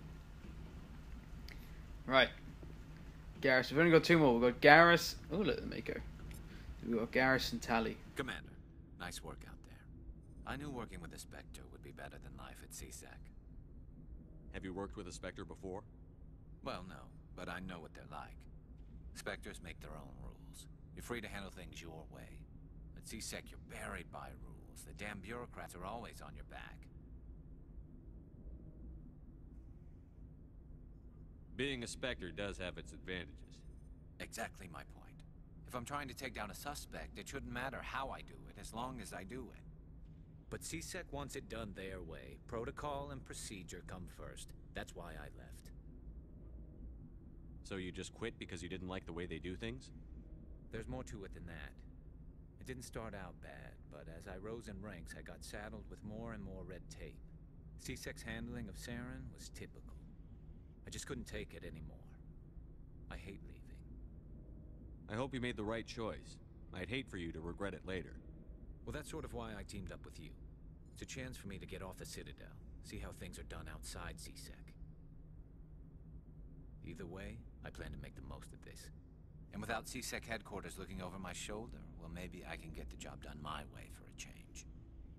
Right. Garrus. We've only got two more. We've got Garrus. Oh, look at Mako. We've got Garrus and Tally. Commander, nice work out there. I knew working with a Spectre would be better than life at CSEC. Have you worked with a Spectre before? Well, no, but I know what they're like. Spectres make their own rules. You're free to handle things your way. At CSEC, you're buried by rules. The damn bureaucrats are always on your back. Being a Spectre does have its advantages. Exactly my point. If I'm trying to take down a suspect, it shouldn't matter how I do it, as long as I do it. But CSEC wants it done their way. Protocol and procedure come first. That's why I left. So you just quit because you didn't like the way they do things? There's more to it than that. It didn't start out bad, but as I rose in ranks, I got saddled with more and more red tape. CSEC's handling of Saren was typical. I just couldn't take it anymore. I hate leaving. I hope you made the right choice. I'd hate for you to regret it later. Well, that's sort of why I teamed up with you. It's a chance for me to get off the Citadel, see how things are done outside CSEC. Either way, I plan to make the most of this. And without CSEC headquarters looking over my shoulder, well, maybe I can get the job done my way for a change.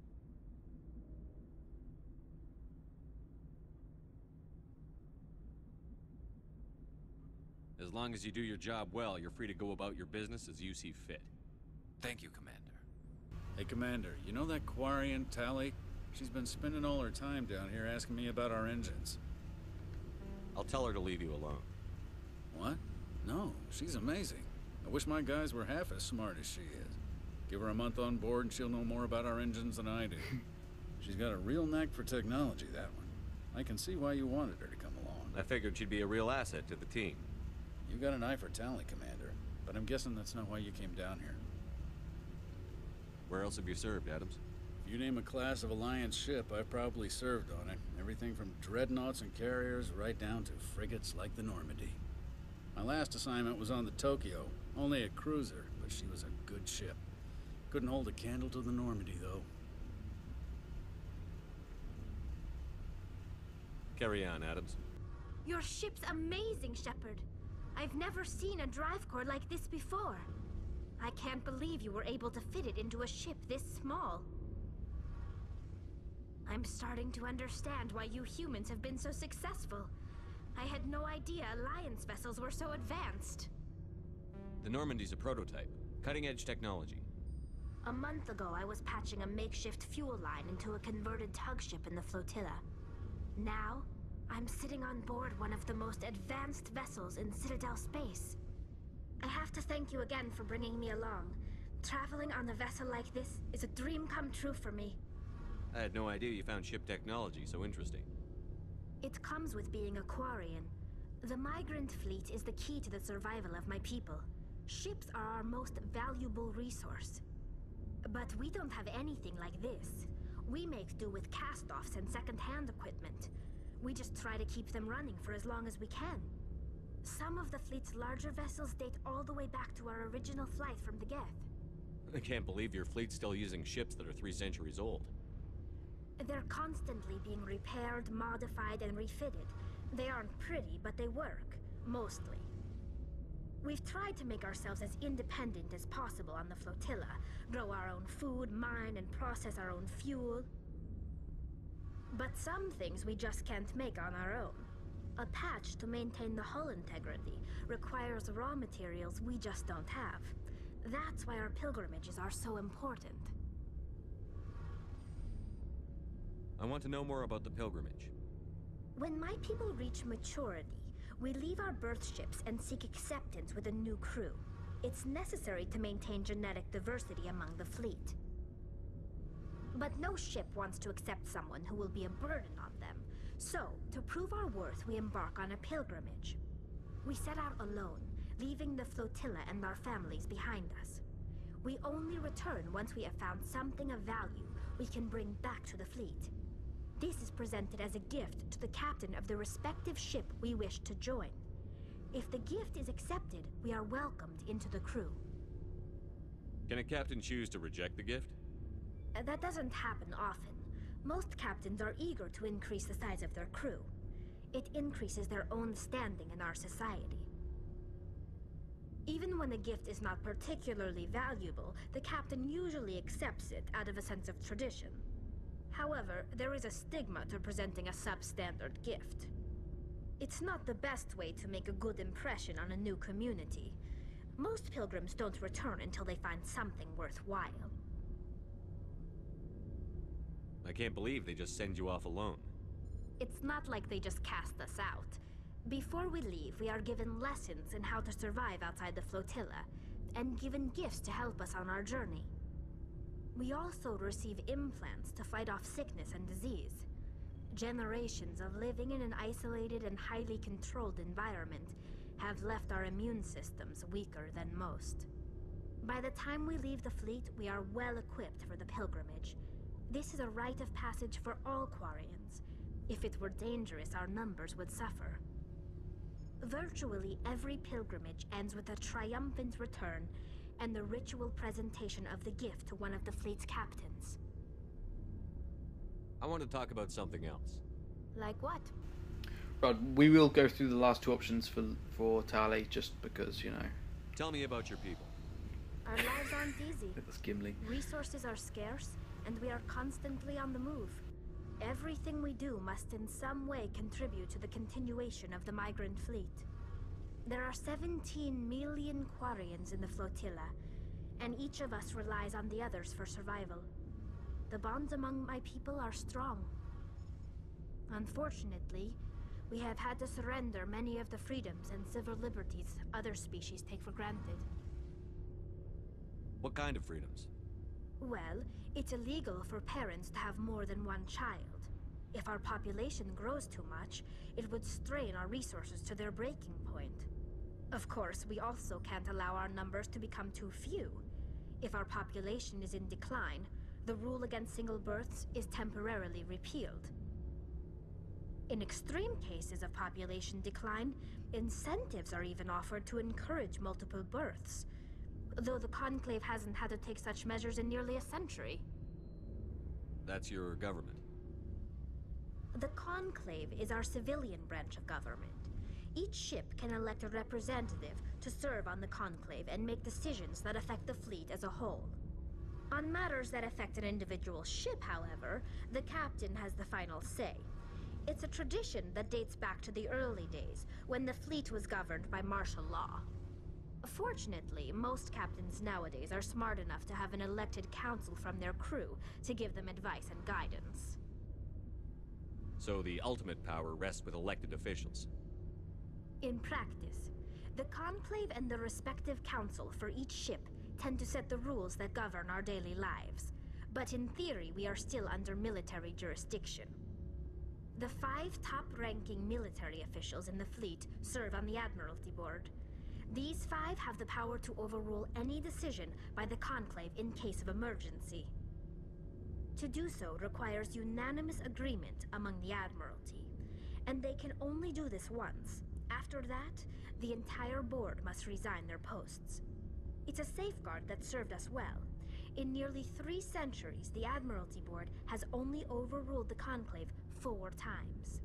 As long as you do your job well, you're free to go about your business as you see fit. Thank you, Commander. Hey, Commander, you know that Quarian, Tally? She's been spending all her time down here asking me about our engines. I'll tell her to leave you alone. What? No, she's amazing. I wish my guys were half as smart as she is. Give her a month on board and she'll know more about our engines than I do. She's got a real knack for technology, that one. I can see why you wanted her to come along. I figured she'd be a real asset to the team. You got an eye for Tally, Commander, but I'm guessing that's not why you came down here. Where else have you served, Adams? If you name a class of Alliance ship, I've probably served on it. Everything from dreadnoughts and carriers right down to frigates like the Normandy. My last assignment was on the Tokyo, only a cruiser, but she was a good ship. Couldn't hold a candle to the Normandy, though. Carry on, Adams. Your ship's amazing, Shepard. I've never seen a drive core like this before. I can't believe you were able to fit it into a ship this small. I'm starting to understand why you humans have been so successful. I had no idea Alliance vessels were so advanced. The Normandy's a prototype. Cutting-edge technology. A month ago, I was patching a makeshift fuel line into a converted tug ship in the flotilla. Now, I'm sitting on board one of the most advanced vessels in Citadel space. I have to thank you again for bringing me along. Traveling on a vessel like this is a dream come true for me. I had no idea you found ship technology so interesting. It comes with being a Quarian. The migrant fleet is the key to the survival of my people. Ships are our most valuable resource. But we don't have anything like this. We make do with cast-offs and second-hand equipment. We just try to keep them running for as long as we can. Some of the fleet's larger vessels date all the way back to our original flight from the Geth. I can't believe your fleet's still using ships that are 3 centuries old. They're constantly being repaired, modified, and refitted. They aren't pretty, but they work. Mostly. We've tried to make ourselves as independent as possible on the flotilla. Grow our own food, mine, and process our own fuel. But some things we just can't make on our own. A patch to maintain the hull integrity requires raw materials we just don't have. That's why our pilgrimages are so important. I want to know more about the pilgrimage. When my people reach maturity, we leave our birth ships and seek acceptance with a new crew. It's necessary to maintain genetic diversity among the fleet. But no ship wants to accept someone who will be a burden on them. So, to prove our worth, we embark on a pilgrimage. We set out alone, leaving the flotilla and our families behind us. We only return once we have found something of value we can bring back to the fleet. This is presented as a gift to the captain of the respective ship we wish to join. If the gift is accepted, we are welcomed into the crew. Can a captain choose to reject the gift? That doesn't happen often. Most captains are eager to increase the size of their crew. It increases their own standing in our society. Even when a gift is not particularly valuable, the captain usually accepts it out of a sense of tradition. However, there is a stigma to presenting a substandard gift. It's not the best way to make a good impression on a new community. Most pilgrims don't return until they find something worthwhile. I can't believe they just send you off alone. It's not like they just cast us out. Before we leave, we are given lessons in how to survive outside the flotilla, and given gifts to help us on our journey. We also receive implants to fight off sickness and disease. Generations of living in an isolated and highly controlled environment have left our immune systems weaker than most. By the time we leave the fleet, we are well equipped for the pilgrimage. This is a rite of passage for all Quarians. If it were dangerous, our numbers would suffer. Virtually every pilgrimage ends with a triumphant return and the ritual presentation of the gift to one of the fleet's captains. I want to talk about something else. Like what? Right, we will go through the last two options for Tali, just because, you know. Tell me about your people. Our lives aren't easy. That's Gimli. Resources are scarce, and we are constantly on the move. Everything we do must in some way contribute to the continuation of the migrant fleet. There are 17 million Quarians in the flotilla, and each of us relies on the others for survival. The bonds among my people are strong. Unfortunately, we have had to surrender many of the freedoms and civil liberties other species take for granted. What kind of freedoms? Well, it's illegal for parents to have more than one child. If our population grows too much, it would strain our resources to their breaking point. Of course, we also can't allow our numbers to become too few. If our population is in decline, the rule against single births is temporarily repealed. In extreme cases of population decline, incentives are even offered to encourage multiple births, though the Conclave hasn't had to take such measures in nearly a century. That's your government. The Conclave is our civilian branch of government. Each ship can elect a representative to serve on the Conclave and make decisions that affect the fleet as a whole. On matters that affect an individual ship, however, the captain has the final say. It's a tradition that dates back to the early days, when the fleet was governed by martial law. Fortunately, most captains nowadays are smart enough to have an elected council from their crew to give them advice and guidance. So the ultimate power rests with elected officials. In practice, the Conclave and the respective council for each ship tend to set the rules that govern our daily lives. But in theory, we are still under military jurisdiction. The 5 top-ranking military officials in the fleet serve on the Admiralty Board. These 5 have the power to overrule any decision by the Conclave in case of emergency. To do so requires unanimous agreement among the Admiralty, and they can only do this once. After that, the entire board must resign their posts. It's a safeguard that served us well. In nearly 3 centuries, the Admiralty Board has only overruled the Conclave 4 times.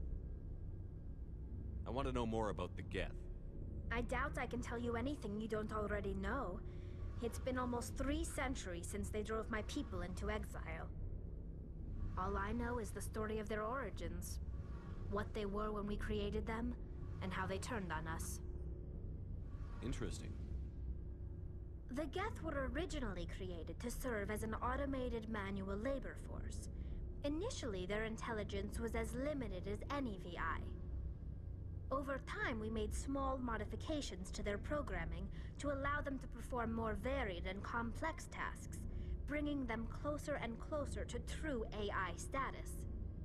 I want to know more about the Geth. I doubt I can tell you anything you don't already know. It's been almost 3 centuries since they drove my people into exile. All I know is the story of their origins. What they were when we created them, and how they turned on us. Interesting. The Geth were originally created to serve as an automated manual labor force. Initially, their intelligence was as limited as any VI. Over time, we made small modifications to their programming to allow them to perform more varied and complex tasks, bringing them closer and closer to true AI status.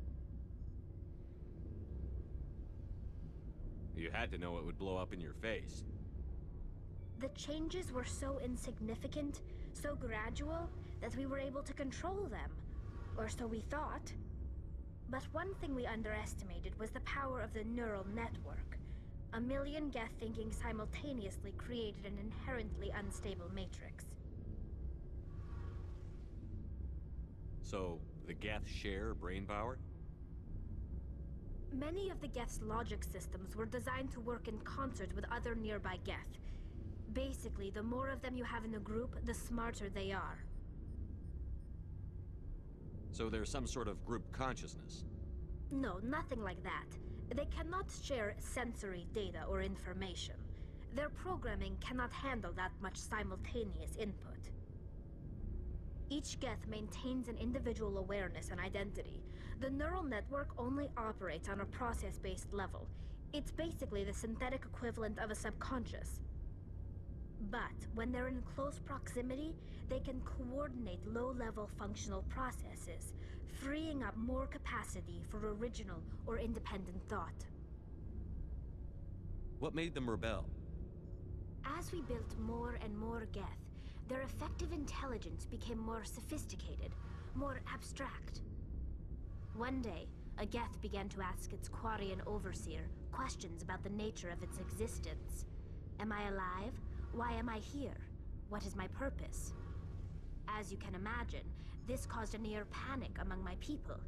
You had to know it would blow up in your face. The changes were so insignificant, so gradual, that we were able to control them. Or so we thought. But one thing we underestimated was the power of the neural network. A million Geth thinking simultaneously created an inherently unstable matrix. So, the Geth share brain power? Many of the Geth's logic systems were designed to work in concert with other nearby Geth. Basically, the more of them you have in a group, the smarter they are. So there's some sort of group consciousness? No, nothing like that. They cannot share sensory data or information. Their programming cannot handle that much simultaneous input. Each Geth maintains an individual awareness and identity. The neural network only operates on a process-based level. It's basically the synthetic equivalent of a subconscious. But when they're in close proximity, they can coordinate low-level functional processes, freeing up more capacity for original or independent thought. What made them rebel? As we built more and more Geth, their effective intelligence became more sophisticated, more abstract. One day, a Geth began to ask its Quarian overseer questions about the nature of its existence. Am I alive? Why am I here? What is my purpose? As you can imagine, this caused a near panic among my people.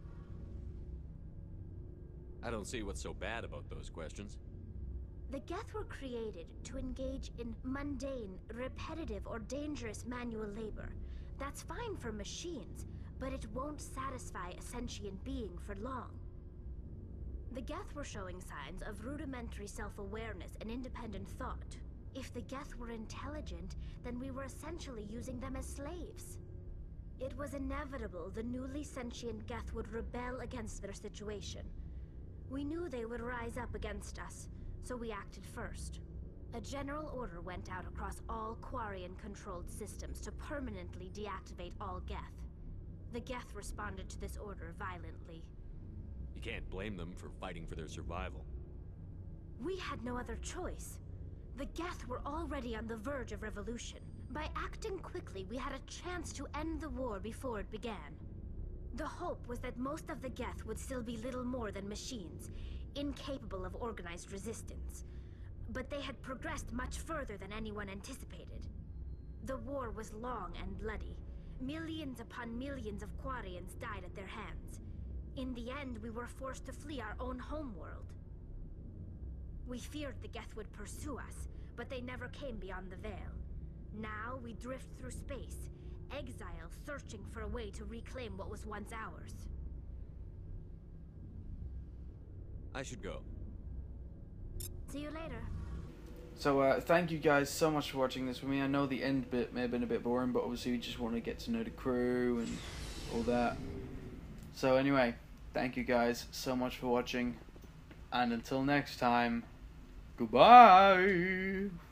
I don't see what's so bad about those questions. The Geth were created to engage in mundane, repetitive, or dangerous manual labor. That's fine for machines, but it won't satisfy a sentient being for long. The Geth were showing signs of rudimentary self-awareness and independent thought. If the Geth were intelligent, then we were essentially using them as slaves. It was inevitable the newly sentient Geth would rebel against their situation. We knew they would rise up against us, so we acted first. A general order went out across all Quarian-controlled systems to permanently deactivate all Geth. The Geth responded to this order violently. You can't blame them for fighting for their survival. We had no other choice. The Geth were already on the verge of revolution. By acting quickly, we had a chance to end the war before it began. The hope was that most of the Geth would still be little more than machines, incapable of organized resistance. But they had progressed much further than anyone anticipated. The war was long and bloody. Millions upon millions of Quarians died at their hands. In the end, we were forced to flee our own homeworld. We feared the Geth would pursue us, but they never came beyond the Veil. Now we drift through space, exile searching for a way to reclaim what was once ours. I should go. See you later. So, thank you guys so much for watching this with me. I know the end bit may have been a bit boring, but obviously we just want to get to know the crew and all that. So anyway, thank you guys so much for watching. And until next time, goodbye!